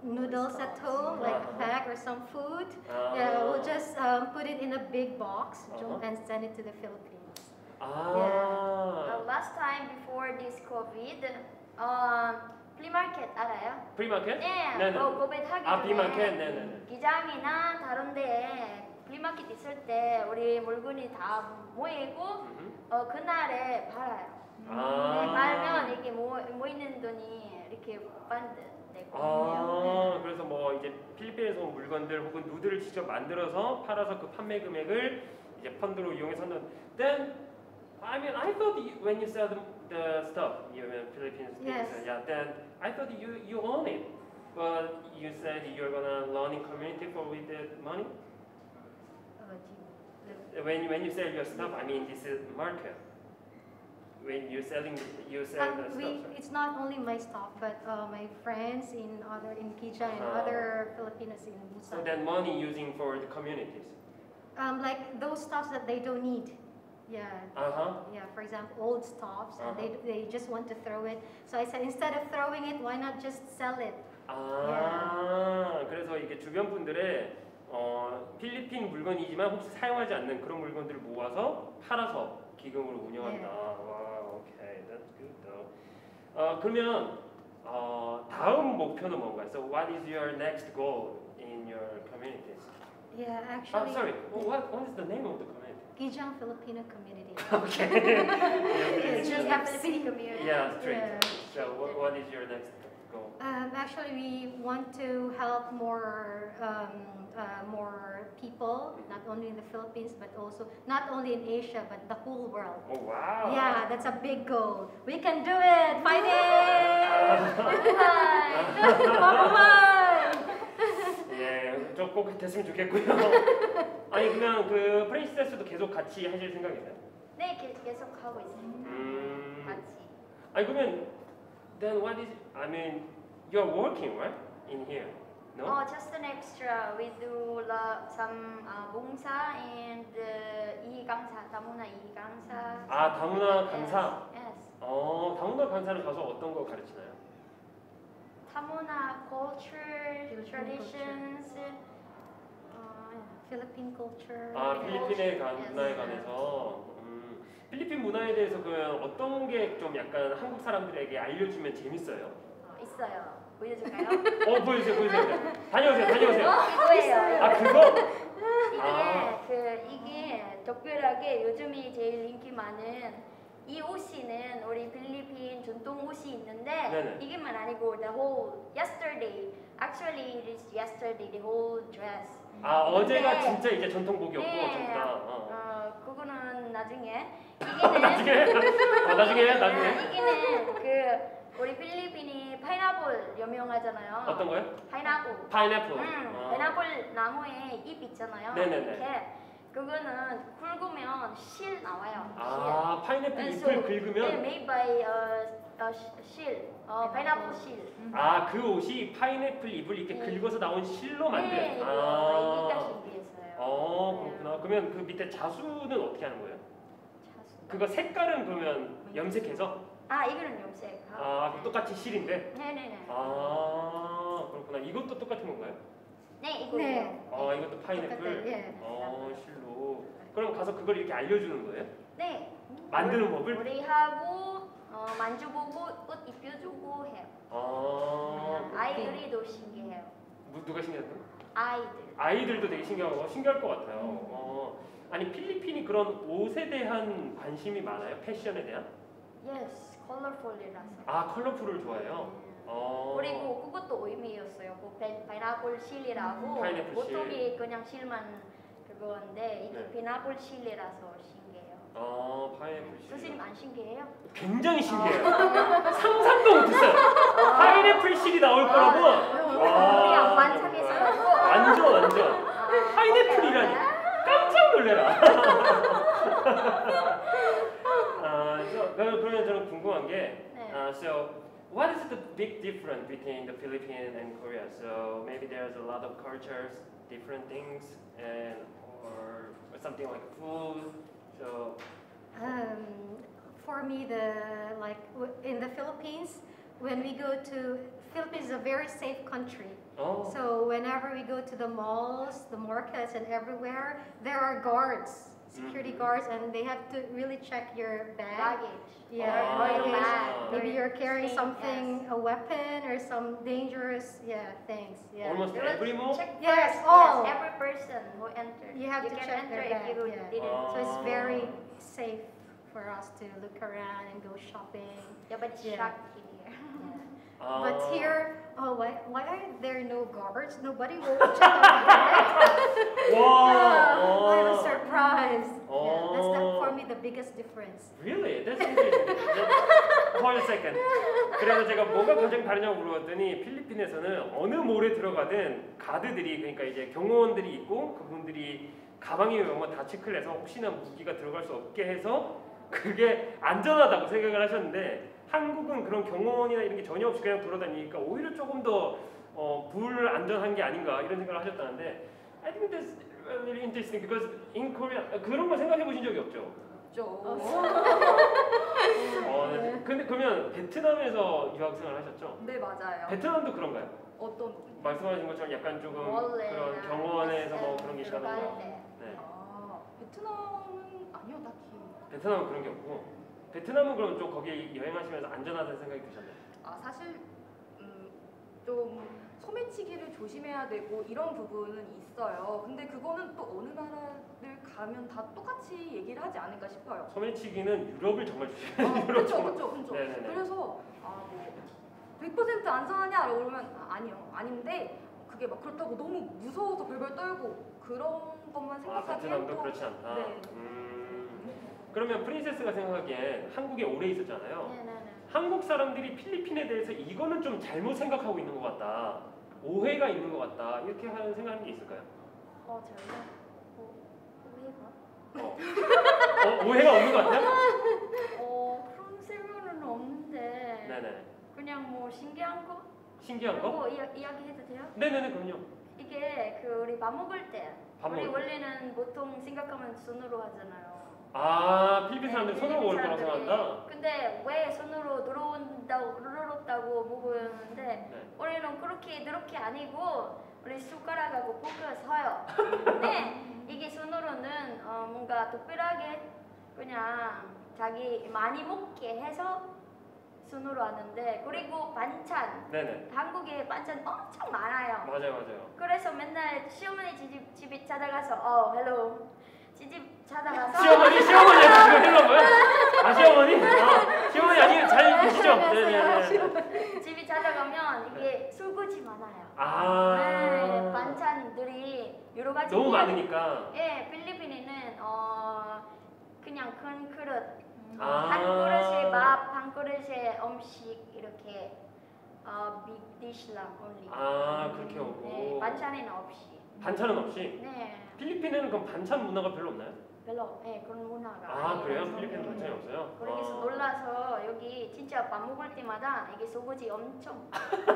noodles at home, like a Uh-huh. bag or some food. 아, Yeah, we'll just um, put it in a big box Uh-huh. and send it to the Philippines. Uh, 아, last time before this COVID, um, flea market 알아요? 프리마켓? 네, 네네. 어, 코비드 하기 아, 전에 비마켓? 네네네. 기장이나 다른 데에 플리마켓 있을 때 우리 물건이 다 모이고 음흠. 어, 그날에 팔아요. 아. 네, 팔면 이렇게 모, 모이는 돈이 이렇게 반드 되거든요. 아, 그래서 뭐 이제 필리핀에서 온 물건들 혹은 누드를 직접 만들어서 팔아서 그 판매 금액을 이제 펀드로 이용해서 하는. Then, I mean, I thought you, when you sell the, the stuff, you in Philippines, Yes. yeah. Then I thought you you own it, but you said you're gonna learning community for with that money. Uh, do you- When when you sell your stuff, I mean this is market. When you're selling, you sell Um, the stuff. we, right? it's not only my stuff, but uh, my friends in other in Kija and Uh-huh. other Filipinos in So Busan. that money using for the communities. Um, like those stuffs that they don't need. Yeah. Uh huh. Yeah, for example, old stuffs, and Uh-huh. they, they just want to throw it. So I said, instead of throwing it, why not just sell it? 아, 그래서 이게 주변 분들의 어, 필리핀 물건이지만 혹시 사용하지 않는 그런 물건들을 모아서 팔아서 기금으로 운영한다. 네. 와, 오케이, that's good though. 어, 그러면 어, 다음 목표는 뭔가요? So what is your next goal in your communities? Yeah, Oh, actually, sorry. What what is the name of the community? Kijang Filipino community. Okay. It's just Yeah, F C. Philippine community. Yeah, straight. Yeah. So what, what is your next goal? Um, actually, we want to help more um, uh, more people, not only in the Philippines, but also not only in Asia, but the whole world. Oh wow. Yeah, that's a big goal. We can do it. Fight it! 마부만! 예, 저꼭 됐으면 좋겠고요. 아니 그냥 그 프린세스도 계속 같이 하실 생각이세요? 네, 계- 계속 하고 있습니다. 음. 같이. 아니 그러면 then what is? I mean, you're working right in here, no? Oh, just an extra. We do la, some uh, 봉사 and uh, 이강사, 다문화 이강사. 아 다문화 강사. Yes. yes. 어 다문화 강사를 가서 어떤 거 가르치나요? 다문화 culture, Philippine traditions. 어, Philippine culture. 아 필리핀의 가- Yes. 문화에 관해서. 음, 필리핀 문화에 대해서 그러면 어떤 게 좀 약간 한국 사람들에게 알려주면 재밌어요? 어, 있어요. 보여줄까요? 어 보여주세요, 보여주세요. 다녀오세요, 다녀오세요. 이거예요. 아 그거? 이게 아. 그 이게 특별하게 요즘이 제일 인기 많은 이 옷이는 우리 필리핀 전통 옷이 있는데 네네. 이게만 아니고 the whole yesterday actually it is yesterday the whole dress. 아 어제가 네. 진짜 이제 전통복이었고 네. 전부 다. 어. 어 그거는 나중에 나중에 이게는 아, 나중에 나중에 아, 이게는 그 우리 필리핀이 파인애플 유명하잖아요. 어떤 거요? 파인애플. 파인애플. 음, 어. 파인애플 나무에 잎 있잖아요. 네네네. 이렇게 그거는 굵으면 실 나와요. 아 파인애플 실. 잎을 네, 긁으면 made by uh, uh, 실, 어, 파인애플 실. 아 그 옷이 파인애플 잎을 이렇게 네. 긁어서 나온 실로 만든. 네, 이거 아. 이가 신기했어요. 어 네. 그렇구나. 그러면 그 밑에 자수는 어떻게 하는 거예요? 자수. 그거 색깔은 그러면 염색해서? 아 이거는 염색. 아 그럼 똑같이 실인데? 네네네. 아 그렇구나. 이것도 똑같은 건가요? 네 이거. 네. 아 이것도 파인애플. 똑같아요. 예. 어 실로. 그럼 가서 그걸 이렇게 알려주는 거예요? 네. 만드는 법을? 우리하고 어, 만져보고 옷 입혀주고 해요. 아 아이들이 더 신기해요. 뭐, 누가 신기하다? 아이들. 아이들도 되게 신기하고 신기할 것 같아요. 음. 어, 아니 필리핀이 그런 옷에 대한 관심이 많아요? 패션에 대한? Yes, colorful이라서. 아 컬러풀을 좋아해요. 어. 그리고 그것도 의미였어요. 그 파- 파인애플 실이라고. 파인애플 실. 보통이 그냥 실만 그거인데 이게 네. 파인애플 실이라서 신기해요. 아 파인애플 실. 교수님 안 신기해요? 굉장히 신기해요. 상상도 못했어요. 파인애플 실이 나올 거라고. 우리 와, 안 관찰했어가지고. 완전 완전. 아, 파인애플이라니. 오케이, 오케이. 깜짝 놀래라. 아, 그래서 그러면 저는 궁금한 게, 네. uh, so what is the big difference between the Philippines and Korea? So maybe there's a lot of cultures, different things, and or, or something like food. So Um, for me, the like w- in the Philippines, when we go to Philippines is a very safe country. 어. So whenever we go to the malls, the markets, and everywhere, there are guards, security Mhm. guards, and they have to really check your bag. Baggage. Yeah, Ah. Or your baggage. bag. Maybe or you're carrying thing, something, a weapon, or some dangerous, yeah, things. Yeah. Almost They will every mall? check Yes, first, all. yes, every person who entered. You have to can check enter their if bag, you yeah. didn't. Oh. So it's very safe for us to look around and go shopping. Yeah, but it's Yeah. shocked here. 아. But here, oh, why, why are there no guards? Nobody will check our bag. 와. Yeah, I was 어. surprised. Yeah, that's the, Oh. for me the biggest difference. Really? That's interesting. Hold a second. 그래서 제가 뭐가 가장 다르냐고 물어봤더니 필리핀에서는 어느 몰에 들어가든 가드들이 그러니까 이제 경호원들이 있고 그분들이 가방에 이런 거 다 체크를 해서 혹시나 무기가 들어갈 수 없게 해서 그게 안전하다고 생각을 하셨는데 한국은 그런 경호원이나 이런 게 전혀 없이 그냥 돌아다니니까 오히려 조금 더 어, 불안전한 게 아닌가 이런 생각을 하셨다는데 I think that's really interesting because in Korea 그런 거 생각해 보신 적이 없죠? 없죠. 어, 네. 근데 그러면 베트남에서 유학생활 하셨죠? 네, 맞아요. 베트남도 그런가요? 어떤 부분이요? 말씀하신 것처럼 약간 조금 원래나 그런 경호원에서 뭐 그런 게 있다는 들어갈 거. 때. 네. 아, 베트남은 아니요, 딱히. 베트남은 그런 게 없고. 베트남은 그럼 좀 거기 여행하시면서 안전하다는 생각이 드셨나요? 아, 사실 음, 좀 소매치기를 조심해야 되고 이런 부분은 있어요. 근데 그거는 또 어느 나라를 가면 다 똑같이 얘기를 하지 않을까 싶어요. 소매치기는 유럽을 정말 조심해야 아, 돼요. 그렇죠, 그렇죠, 그렇죠. 네네네. 그래서 아, 뭐 백 퍼센트 안전하냐라고 그러면 아, 아니요, 아닌데 그게 막 그렇다고 너무 무서워서 벌벌 떨고 그런 것만 아, 생각하기엔 베트남도 또 그렇지 않다. 네. 음, 그러면 프린세스가 생각하기엔 한국에 오래 있었잖아요. 네, 네, 네. 한국 사람들이 필리핀에 대해서 이거는 좀 잘못 생각하고 있는 것 같다. 오해가 있는 것 같다. 이렇게 하는 생각하는 게 있을까요? 어, 저요? 어, 오해가? 어. 어, 오해가 없는 것 같아요? 어, 그런 생각은 없는데 네네. 그냥 뭐 신기한 거? 신기한 거? 그리고 이야, 이야기해도 돼요? 네네네, 그럼요. 이게 그 우리 밥 먹을 때 밥 우리 먹을 때. 원래는 보통 생각하면 손으로 하잖아요. 아, 필리핀 사람들이 네, 손으로 먹을 거라고 사람들이. 생각한다? 근데 왜 손으로 들어온다고 들어온다고 먹었는데 네. 우리는 그렇게 그렇게 아니고 우리 숟가락하고 포크가 서요. 근데 이게 손으로는 어, 뭔가 특별하게 그냥 자기 많이 먹게 해서 손으로 하는데 그리고 반찬 네네. 한국에 반찬 엄청 많아요. 맞아요, 맞아요. 그래서 맨날 시어머니 집, 집에 찾아가서 어 헬로 집 찾아가서 시어머니, 시어머니한테 지금 해놓은 거예요? 아, 시어머니? 아, 시어머니 아니, 잘 계시죠? 네네네. 집에 찾아가면 이게 설거지 많아요. 아. 네, 반찬들이 여러 가지. 너무 필리- 많으니까. 예, 필리핀에는 어 그냥 큰 그릇, 어, 아. 한 그릇에 밥, 한 그릇에 음식 이렇게 어 big dish랑 only. 아, 그렇게 오고. 네, 반찬에는 없이. 반찬은 없이? 네, 필리핀에는 그럼 반찬 문화가 별로 없나요? 별로 예 그런 문화가. 아, 그래요? 아니라서. 필리핀은 네. 반찬이 없어요? 거기서 아. 놀라서 여기 진짜 밥 먹을 때마다 이게 설거지 엄청.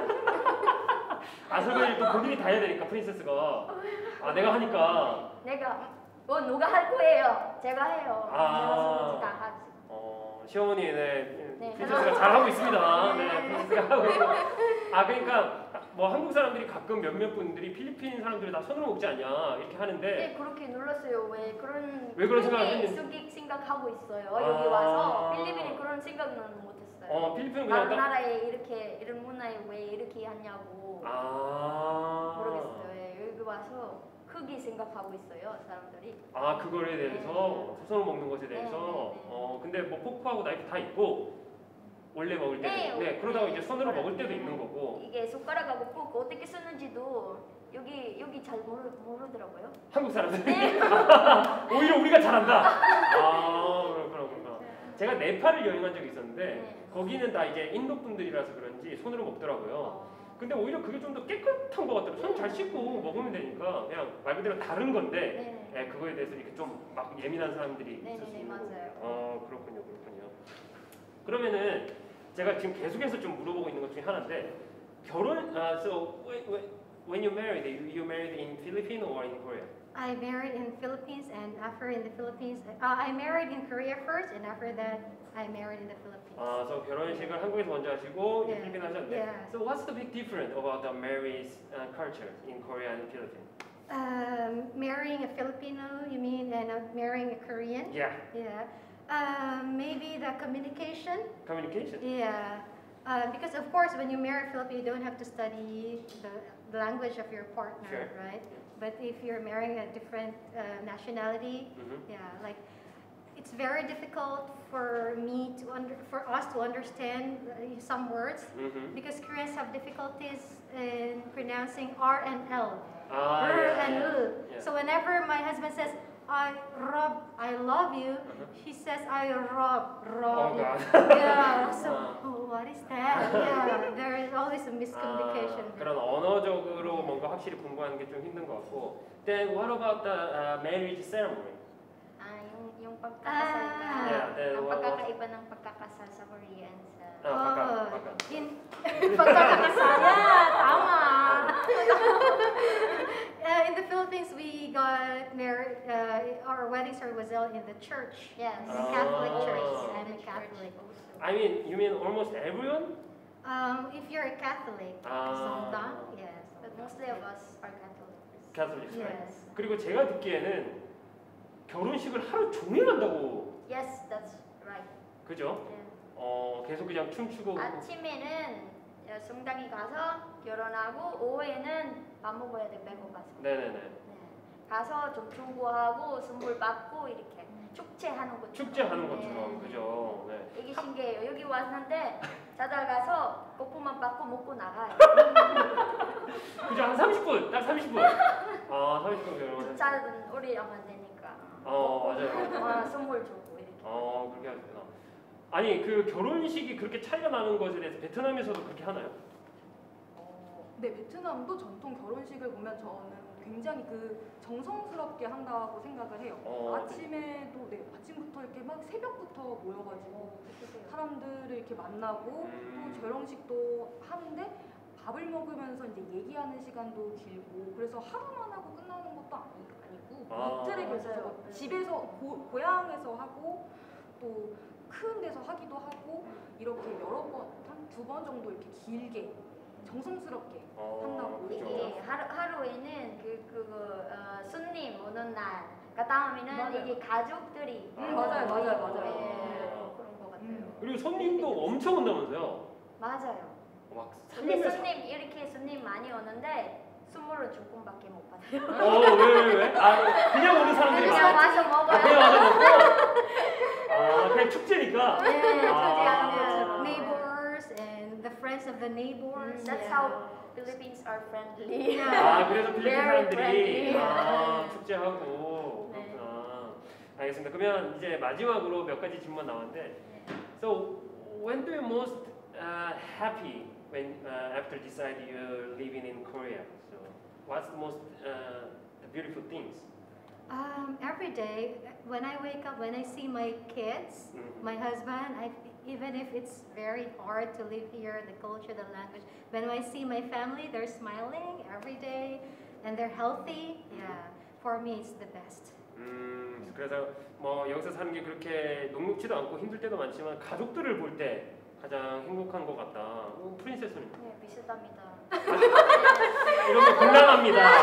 아, 설거지 또 본인이 다 해야 되니까, 프린세스가. 아, 내가 하니까. 내가 뭐 누가 할 거예요? 제가 해요. 아. 제가 설거지 다 하지. 어, 시어머니, 네. 네. 프린세스가 잘하고 있습니다. 네, 네. 프린세스가 하고 있고. 아, 그러니까 뭐 한국 사람들이 가끔 몇몇 분들이 필리핀 사람들이 다 손으로 먹지 않냐 이렇게 하는데 네, 그렇게 놀랐어요. 왜 그런 왜 그런 생각을 그렇게 했는지. 수기 생각하고 있어요. 아. 여기 와서 필리핀이 그런 생각은 못했어요. 어, 필리핀은 다른 그냥 딱 나라에 이렇게 이런 문화에 왜 이렇게 하냐고 아. 모르겠어요. 예, 여기 와서 크게 생각하고 있어요, 사람들이. 아, 그거에 대해서 손으로 먹는 것에 대해서 네, 네, 네. 어, 근데 뭐 포크하고 나이프 다 있고 원래 먹을 때도 네, 네, 그러다가 네, 이제 손으로 숟가락. 먹을 때도 있는 거고 이게 숟가락하고 포크 어떻게 쓰는지도 여기 여기 잘 모르, 모르더라고요. 한국 사람들이 네. 오히려 우리가 잘한다. 아, 그렇구나, 그렇구나. 제가 네팔을 여행한 적이 있었는데 네. 거기는 다 이제 인도 분들이라서 그런지 손으로 먹더라고요. 어, 근데 오히려 그게 좀 더 깨끗한 것 같더라고요. 손 잘 씻고 먹으면 되니까 그냥 말 그대로 다른 건데 네, 예, 그거에 대해서 이렇게 좀 막 예민한 사람들이 네, 있을 수 네, 있는 맞아요. 거고. 어, 그렇군요, 그렇군요. 그러면은 제가 지금 계속해서 좀 물어보고 있는 것 중에 하나인데 결혼, 아, so when, when when you married, you, you married in Philippines or in Korea? I married in Philippines, and after in the Philippines, uh, I married in Korea first, and after that, I married in the Philippines. 아, 그래서 결혼식을 한국에서 먼저 하시고 Yeah. 필리핀 하셨는데. Yeah. So what's the big difference about the marriage uh, culture in Korea and Philippines? Um, marrying a Filipino, you mean, and uh, marrying a Korean? Yeah, Yeah. Um, maybe the communication. communication. Yeah. Uh, because of course, when you marry a Filipino, you don't have to study the, the language of your partner, Sure. right? But if you're marrying a different uh, nationality, Mhm. yeah, like it's very difficult for me to under, for us to understand uh, some words Mhm. because Koreans have difficulties in pronouncing R and L, 아, R yeah, and yeah. L. Yeah. So whenever my husband says I rob, I love you, Uh-huh. he says I rob, Oh rob. you. God. Yeah. So 아. oh, what is that? Yeah. There is always a miscommunication. 아, 그런 언어적으로 뭔가 확실히 공부하는 게 좀 힘든 것 같고. Then what about the uh, marriage ceremony? Ah, yung, yung pagkakasal ba? Ah. Yeah, then ang what- pagkakaiba ng pagkakasal sa Korean sa... 아, 바깥, Oh, 바깥. in pagkakasal. Yeah, tama. Uh, in the Philippines, we got married. Uh, our wedding ceremony was held in the church. Yes. In the Catholic Oh. church. Oh. I'm The a church Catholic. also. I mean, you mean almost everyone? Um, if you're a Catholic, Ah. sometimes, yes. But mostly of us are Catholics. Catholics, right? Yes. 그리고 제가 듣기에는 결혼식을 하루 종일 한다고, Yes, that's right. 그죠? Yeah. 어, 계속 그냥 춤추고. 아침에는 어, 성당에 가서 결혼하고 오후에는 밥 먹어야 돼 빼고 가서. 네네네. 네. 가서 좀 충고하고 선물 받고 이렇게 축제하는 것. 축제하는 것처럼, 네. 그죠? 네. 이게 신기해요. 여기 왔는데 찾아가서 거품만 받고 먹고 나가요. 그죠? 한 삼십 분, 딱 삼십 분. 아, 삼십 분 결혼. 주차는 오래 하면 되니까. 어, 맞아요. 어, 선물 주고 이렇게. 어, 그렇게 하셨구나. 아니, 그 결혼식이 그렇게 차이가 나는 것에 대해서 베트남에서도 그렇게 하나요? 어, 네, 베트남도 전통 결혼식을 보면 저는 굉장히 그 정성스럽게 한다고 생각을 해요. 어, 아침에도 네, 아침부터 이렇게 막 새벽부터 모여가지고 사람들을 이렇게 만나고 음. 또 결혼식도 하는데 밥을 먹으면서 이제 얘기하는 시간도 길고 그래서 하루만 하고 끝나는 것도 아니, 아니고 아. 이틀에 걸쳐서 맞아요. 뭐 집에서 고, 고향에서 하고 또 큰 데서 하기도 하고 이렇게 여러 번 한 두 번 정도 이렇게 길게 정성스럽게 어, 한다고 그죠. 이게 하루, 하루에는 그, 그 어, 손님 오는 날, 그 다음에는 맞아요. 이게 가족들이 음, 맞아요, 맞아요, 맞아요. 네, 아. 그런 것 같아요. 음. 그리고 손님도 엄청 온다면서요? 맞아요. 막 근데 삼 년에 손님 이렇게 손님 많이 오는데 선물을 조금밖에 못 받아요. 어, 왜, 왜, 왜? 아, 그냥 오는 사람들이 그냥 많아. 와서 아, 먹어요. 그냥 와서 먹고? 아, 그냥 축제니까? Yeah, Ah. the neighbors and the friends of the neighbors. Mm, that's yeah. how Philippines are friendly. Yeah. 아, 그래서 필리핀 Very 사람들이 friendly. 아, 네. 축제하고 네. 그렇구나. 알겠습니다. 그러면 이제 마지막으로 몇 가지 질문 나왔는데, so when do you most uh, happy when uh, after decide you're living in Korea? So what's the most uh, the beautiful things? Um, every day, when I wake up, when I see my kids, Mhm. my husband, I, even if it's very hard to live here, the culture, the language, when I see my family, they're smiling every day and they're healthy. Yeah, for me, it's the best. 음, 그래서 뭐 여기서 사는 게 그렇게 녹록지도 않고 힘들 때도 많지만 가족들을 볼 때 가장 행복한 것 같다. 어, 프린세스는 네, 비슷합니다. 이런 게 곤란합니다.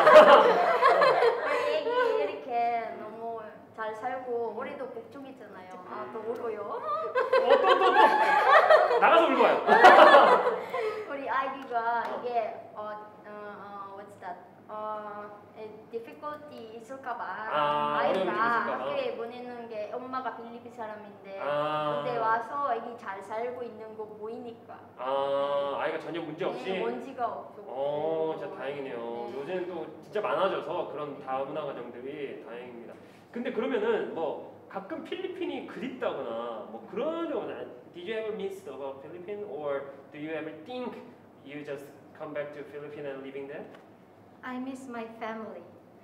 우리 애기 이렇게 너무 잘 살고 우리도 걱정했잖아요. 아, 또 울어요. 어, 또, 또, 또. 나가서 울고 와요. 우리 아기가 이게 어, 어, 어, what's that? 어, 에, difficulty 있을까봐 아, 어려움이 좀 아이가 있을까봐. 학교에 보내는 게 엄마가 필리핀 사람인데 아. 근데 와서 애기 잘 살고 있는 거 보이니까 아, 아이가 전혀 문제 없이. 네, 먼지가 없고 어, 진짜 다행이네요. 네. 요새는 또 진짜 많아져서 그런 다문화 가정들이 다행입니다. 근데 그러면은 뭐 가끔 필리핀이 그립다거나 뭐 그런 경우는 Did you ever miss about Philippines or do you ever think you just come back to Philippines and living there? I miss my family.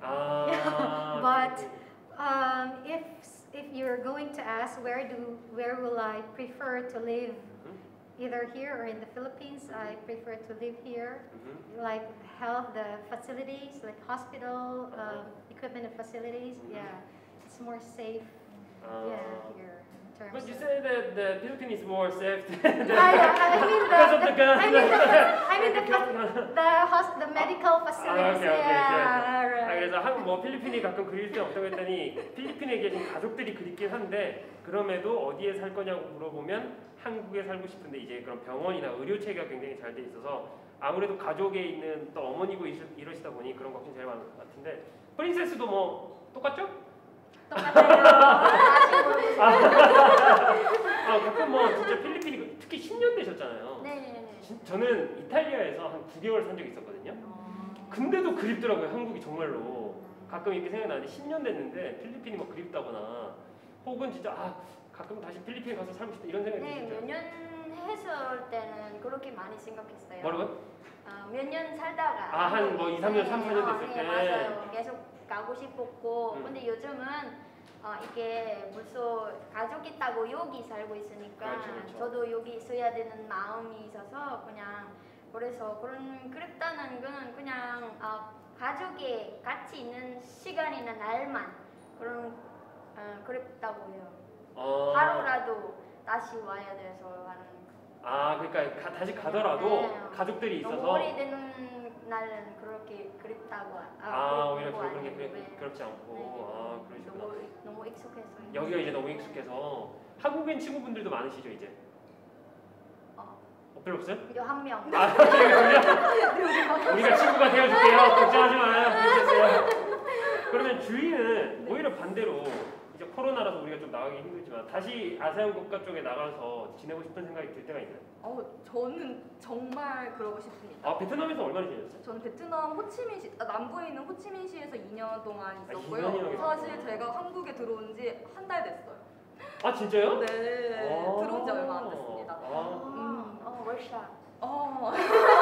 아, But um, if if you're going to ask where do where will I prefer to live, Mhm. either here or in the Philippines, I prefer to live here. Mhm. Like health, the facilities, like hospital, um, equipment and facilities. Mhm. Yeah, it's more safe. 아, Yeah, here in terms. But you of- say that the Philippines is more safe Ah, yeah, I mean the, because of the gun. I mean the, I mean the, gun. the, hos- the medical facilities. okay, okay, yeah, 아, right. 그래서 한국 뭐 필리핀이 가끔 그릴 때 없다고 했더니 필리핀에 계신 가족들이 그립긴 한데 그럼에도 어디에 살 거냐고 물어보면 한국에 살고 싶은데 이제 그런 병원이나 의료 체계가 굉장히 잘 돼 있어서 아무래도 가족에 있는 또 어머니고 이러- 이러시다 보니 그런 걱정이 제일 많은 것 같은데 프린세스도 뭐 똑같죠? 똑같아요. 아직 모르겠어요. 아 가끔 뭐 진짜 필리핀이 특히 십 년 되셨잖아요. 네네네. 진- 저는 이탈리아에서 한 구 개월 산 적이 있었거든요. 근데도 그립더라고요. 한국이 정말로 가끔 이렇게 생각나는데 십 년 됐는데 필리핀이 뭐 그립다거나 혹은 진짜 아 가끔 다시 필리핀 가서 살고 싶다 이런 생각이 네, 드시죠? 몇 년 했을 때는 그렇게 많이 생각했어요. 뭐라고요? 아, 몇 년 살다가 아, 한뭐 이, 삼 년, 삼, 사 년 어, 됐을 네, 때. 맞아요. 계속 가고 싶었고 음. 근데 요즘은 어, 이게 벌써 가족 있다고 여기 살고 있으니까 그렇죠, 그렇죠. 저도 여기 있어야 되는 마음이 있어서 그냥 그래서 그런 그립다는 거는 그냥 어, 가족이 같이 있는 시간이나 날만 그런 어, 그립다고 해요. 어, 하루라도 다시 와야 돼서 하는 아 그러니까 가- 다시 가더라도 네. 가족들이 너무 있어서 오래되는 날은 그렇게 그립다고 아 오히려 그리고 그런 게 아니고, 그래, 네. 그렇지 않고 네. 아 그러시구나. 너무, 너무 익숙해서 여기가 이제 너무 익숙해서 한국인 친구분들도 많으시죠 이제? 어. 어, 별로 없어요? 그리고 한명 아 그러면 우리가 친구가 되어줄게요. 걱정하지 마요. 그러셨어요. 그러면 주위는 오히려 반대로 이제 코로나라서 우리가 좀 나가기 힘들지만 다시 아세안 국가 쪽에 나가서 지내고 싶은 생각이 들 때가 있나요? 어, 저는 정말 그러고 싶습니다. 아 베트남에서 얼마나 지내셨어요? 저는 베트남 호치민시 아, 남부에 있는 호치민시에서 이 년 동안 있었고요. 이 년이나 사실 계셨구나. 제가 한국에 들어온 지 한 달 됐어요. 아 진짜요? 네, 아. 들어온 지 얼마 안 됐습니다. 아. 음. 어, 월샷 어.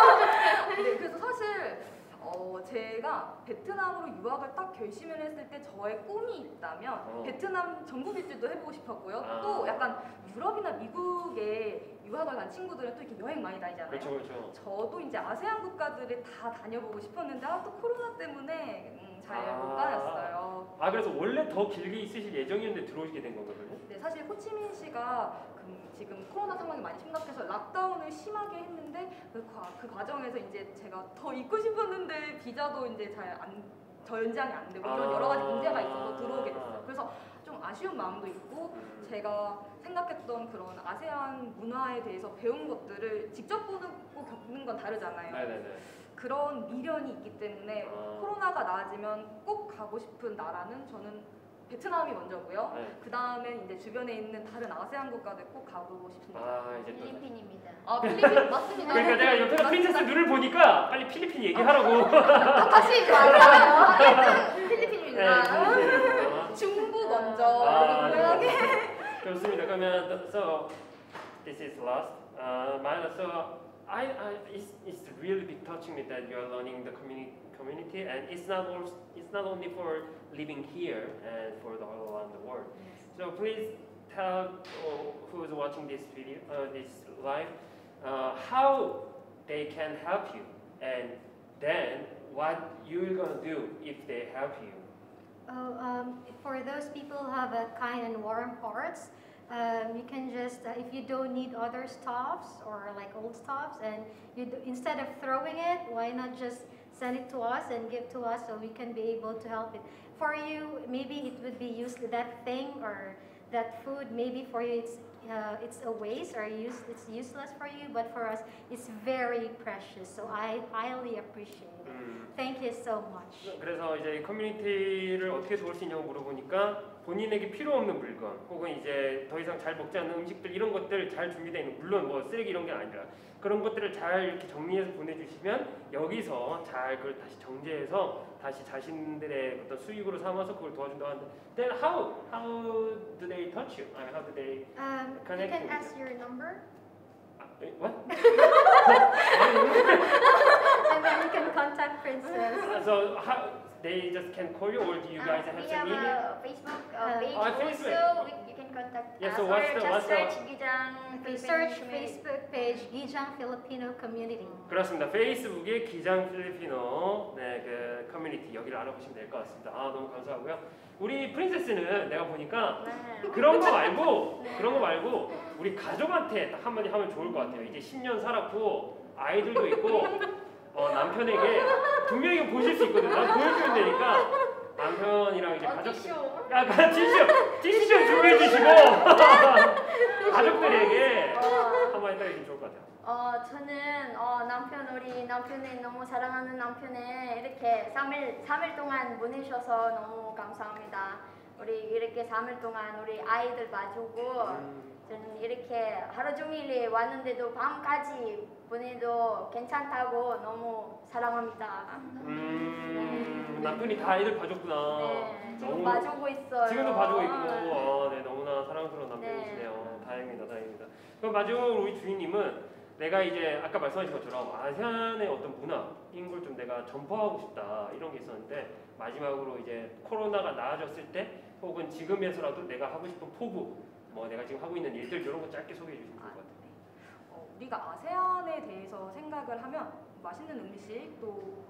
네, 그래서 사실 어, 제가 베트남으로 유학을 딱 결심을 했을 때 저의 꿈이 있다면 어. 베트남 전국 일주도 해보고 싶었고요. 아. 또 약간 유럽이나 미국에 유학을 간 친구들은 또 이렇게 여행 많이 다니잖아요. 그렇죠 그렇죠. 저도 이제 아세안 국가들을 다 다녀보고 싶었는데 아, 또 코로나 때문에 음, 잘 못 아. 다녔어요. 아 그래서 원래 더 길게 있으실 예정이었는데 들어오시게 된 건가요? 그러면? 네, 사실 호치민시가 그, 지금 코로나 상황이 많이 심각해서 락다운을 심하게 했는데 그, 과, 그 과정에서 이제 제가 더 있고 싶었는데 비자도 이제 잘 안, 저 연장이 안 되고 이런 아. 여러 가지 문제가 있어서 들어오게 됐어요. 그래서 좀 아쉬운 마음도 있고 음. 제가 생각했던 그런 아세안 문화에 대해서 배운 것들을 직접 보고 겪는 건 다르잖아요. 네네네. 그런 미련이 있기 때문에 아. 코로나가 나아지면 꼭 가고 싶은 나라는 저는 베트남이 먼저고요. 네. 그 다음엔 이제 주변에 있는 다른 아세안 국가들 꼭 가보고 싶습니다. 아 이제 또. 필리핀입니다. 아 필리핀 맞습니다. 그러니까 내가 옆에서 프린세스 눈을 보니까 빨리 필리핀 얘기하라고. 다시 맞아요. 필리핀입니다. 네, 필리핀. 중부 먼저. 아, 유명하게. 좋습니다. 그러면 so this is last. Uh, mine. So I, I it's, it's really big touching me that you are learning the community community and it's not also, it's not only for living here and for the all around the world. So please tell uh, who's watching this video, uh, this live, uh, how they can help you, and then what you're gonna do if they help you. Oh, um, for those people who have a kind and warm hearts, um, you can just, uh, if you don't need other stuffs or like old stuffs, and you do, instead of throwing it, why not just send it to us and give to us so we can be able to help it. For you, maybe it would be useless, that thing or that food, maybe for you it's uh, it's a waste or use, it's useless for you, but for us it's very precious. So I highly appreciate it. 음. Thank you so much. 그래서 이제 이 커뮤니티를 어떻게 도울 수 있냐고 물어보니까 본인에게 필요 없는 물건 혹은 이제 더 이상 잘 먹지 않는 음식들 이런 것들 잘 준비되어 있는 물론 뭐 쓰레기 이런 게 아니라 그런 것들을 잘 이렇게 정리해서 보내주시면 여기서 잘 그걸 다시 정제해서 다시 자신들의 어떤 수익으로 삼아서 그걸 도와준다고 하는데 then how how do they touch you? I mean, how do they Um, you Connect can with ask your number 아, 에, what? and then you can contact Princess. so how they just can call you, or do you guys Uh, have we some have email? a Facebook uh, Uh, page oh, also. Facebook. We, you can contact Yeah, us so what's or the- just what's the- search Gijang Okay, Filipino search community. Facebook page Gijang Filipino Community. 그렇습니다. 페이스북에 기장 필리피노 네, 그 커뮤니티 여기를 알아보시면 될 것 같습니다. 아 너무 감사하고요. 우리 프린세스는 내가 보니까 네. 그런 거 말고 그런 거 말고 우리 가족한테 딱 한마디 하면 좋을 것 같아요. 이제 십 년 살았고 아이들도 있고 어, 남편에게 분명히 보실 수 있거든요. 난 보여주면 되니까 남편이랑 이제 어, 가족 티슈. 약간 티슈 티슈 좀 준비해 주시고 가족들에게 어, 한마디 딱 해주면 좋을 것 같아요. 어, 저는 어, 남편 우리 남편이 너무 사랑하는 남편에 이렇게 삼 일 삼 일 동안 보내셔서 너무 감사합니다. 우리 이렇게 삼 일 동안 우리 아이들 봐주고 음, 저는 이렇게 하루 종일 왔는데도 밤까지 보내도 괜찮다고 너무 사랑합니다. 음 남편이 다 아이들 봐줬구나. 네, 지금 너무- 봐주고 있어요. 지금도 봐주고 있고, 아, 네, 너무나 사랑스러운 네. 남편이시네요. 다행입니다, 다행입니다. 그럼 마지막으로 우리 주인님은 내가 이제 아까 말씀하신 것처럼 아세안의 어떤 문화인 걸 좀 내가 전파하고 싶다 이런 게 있었는데 마지막으로 이제 코로나가 나아졌을 때 혹은 지금에서라도 내가 하고 싶은 포부, 뭐 내가 지금 하고 있는 일들 이런 거 짧게 소개해 주시면 좋을 것 같아요. 어, 우리가 아세안에 대해서 생각을 하면 맛있는 음식, 또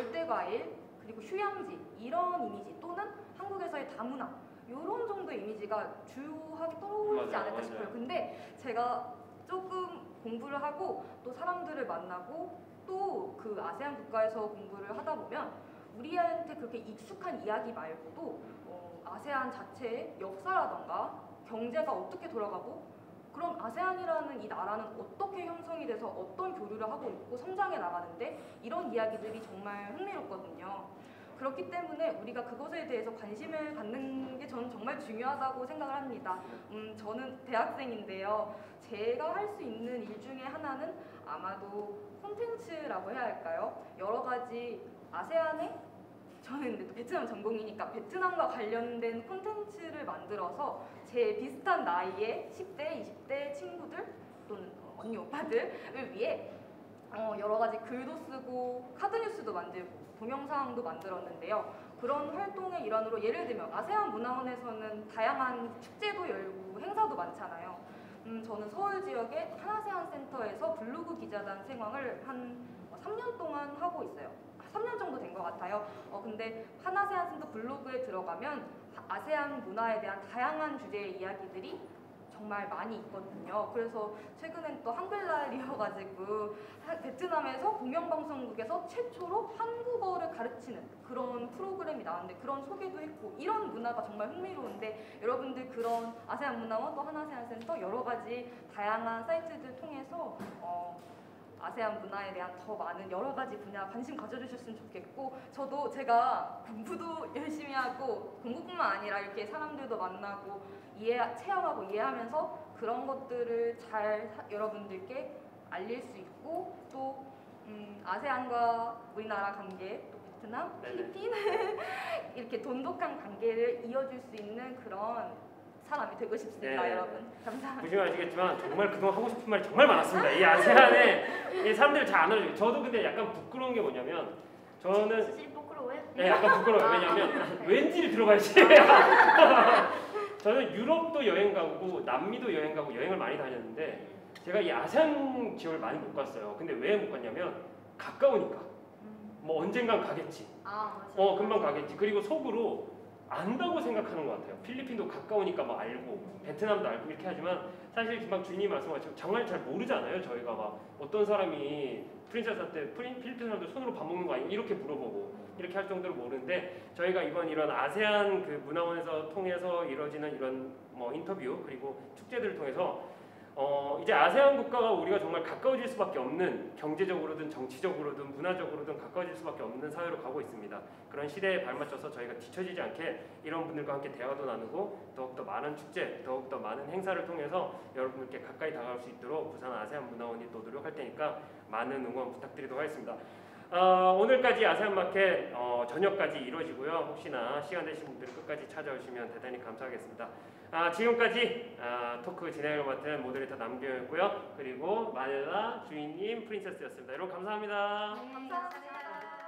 열대과일, 그리고 휴양지 이런 이미지 또는 한국에서의 다문화 이런 정도의 이미지가 주요하게 떠오르지 맞아요, 않을까 맞아요. 싶어요. 근데 제가 조금 공부를 하고 또 사람들을 만나고 또 그 아세안 국가에서 공부를 하다 보면 우리한테 그렇게 익숙한 이야기 말고도 어, 아세안 자체의 역사라던가 경제가 어떻게 돌아가고 그럼 아세안이라는 이 나라는 어떻게 형성이 돼서 어떤 교류를 하고 있고 성장해 나가는데 이런 이야기들이 정말 흥미롭거든요. 그렇기 때문에 우리가 그것에 대해서 관심을 갖는 게 저는 정말 중요하다고 생각을 합니다. 음, 저는 대학생인데요. 제가 할 수 있는 일 중에 하나는 아마도 콘텐츠라고 해야 할까요? 여러 가지 아세안에 저는 근데 또 베트남 전공이니까 베트남과 관련된 콘텐츠를 만들어서 제 비슷한 나이의 십 대, 이십 대 친구들 또는 언니 오빠들을 위해 어, 여러 가지 글도 쓰고 카드뉴스도 만들고 동영상도 만들었는데요. 그런 활동의 일환으로 예를 들면 아세안 문화원에서는 다양한 축제도 열고 행사도 많잖아요. 음, 저는 서울 지역의 한아세안 센터에서 블로그 기자단 생활을 한 삼 년 동안 하고 있어요. 삼 년 정도 된 것 같아요. 어, 근데 한아세안 센터 블로그에 들어가면 아세안 문화에 대한 다양한 주제의 이야기들이 정말 많이 있거든요. 그래서 최근엔 또 한글날이어가지고 베트남에서 공영방송국에서 최초로 한국어를 가르치는 그런 프로그램이 나왔는데 그런 소개도 했고 이런 문화가 정말 흥미로운데 여러분들 그런 아세안 문화원 또 한아세안 센터 여러 가지 다양한 사이트들 통해서 어, 아세안 문화에 대한 더 많은 여러 가지 분야 관심 가져주셨으면 좋겠고 저도 제가 공부도 열심히 하고 공부뿐만 아니라 이렇게 사람들도 만나고 이해 체험하고 이해하면서 그런 것들을 잘 사, 여러분들께 알릴 수 있고 또 음, 아세안과 우리나라 관계 또 베트남, 네네. 필리핀 이렇게 돈독한 관계를 이어줄 수 있는 그런 사람이 되고 싶습니다, 네. 여러분. 감사합니다. 보시면 아시겠지만 정말 그동안 하고 싶은 말이 정말 많았습니다. 이 아세안에 이 사람들 잘 안 알아줘요. 저도 근데 약간 부끄러운 게 뭐냐면 저는 사실 부끄러워요? 네, 약간 부끄러워요. 아, 왜냐면 왠지를 들어봐야지. 저는 유럽도 여행 가고 남미도 여행 가고 여행을 많이 다녔는데 제가 이 아세안 지역을 많이 못 갔어요. 근데 왜 못 갔냐면 가까우니까. 뭐 언젠간 가겠지. 아, 맞아요. 어 금방 가겠지. 그리고 속으로 안다고 생각하는 것 같아요. 필리핀도 가까우니까 막 알고 베트남도 알고 이렇게 하지만 사실 금방 주인님 말씀하신 정말 잘 모르잖아요. 저희가 막 어떤 사람이 프린세스한테 프린, 필리핀 사람들 손으로 밥 먹는 거 아니야? 이렇게 물어보고 이렇게 할 정도로 모르는데 저희가 이번 이런 아세안 그 문화원에서 통해서 이루어지는 이런 뭐 인터뷰 그리고 축제들을 통해서 어 이제 아세안 국가가 우리가 정말 가까워질 수밖에 없는 경제적으로든 정치적으로든 문화적으로든 가까워질 수밖에 없는 사회로 가고 있습니다. 그런 시대에 발맞춰서 저희가 뒤처지지 않게 이런 분들과 함께 대화도 나누고 더욱더 많은 축제, 더욱더 많은 행사를 통해서 여러분들께 가까이 다가갈 수 있도록 부산 아세안 문화원이 또 노력할 테니까 많은 응원 부탁드리도록 하겠습니다. 어, 오늘까지 아세안 마켓 어, 저녁까지 이루어지고요. 혹시나 시간 되신 분들 끝까지 찾아오시면 대단히 감사하겠습니다. 아, 지금까지 아, 토크 진행을 맡은 모데레이터 남경이었고요. 그리고 마닐라 주인님 프린세스였습니다. 여러분 감사합니다. 네, 감사합니다.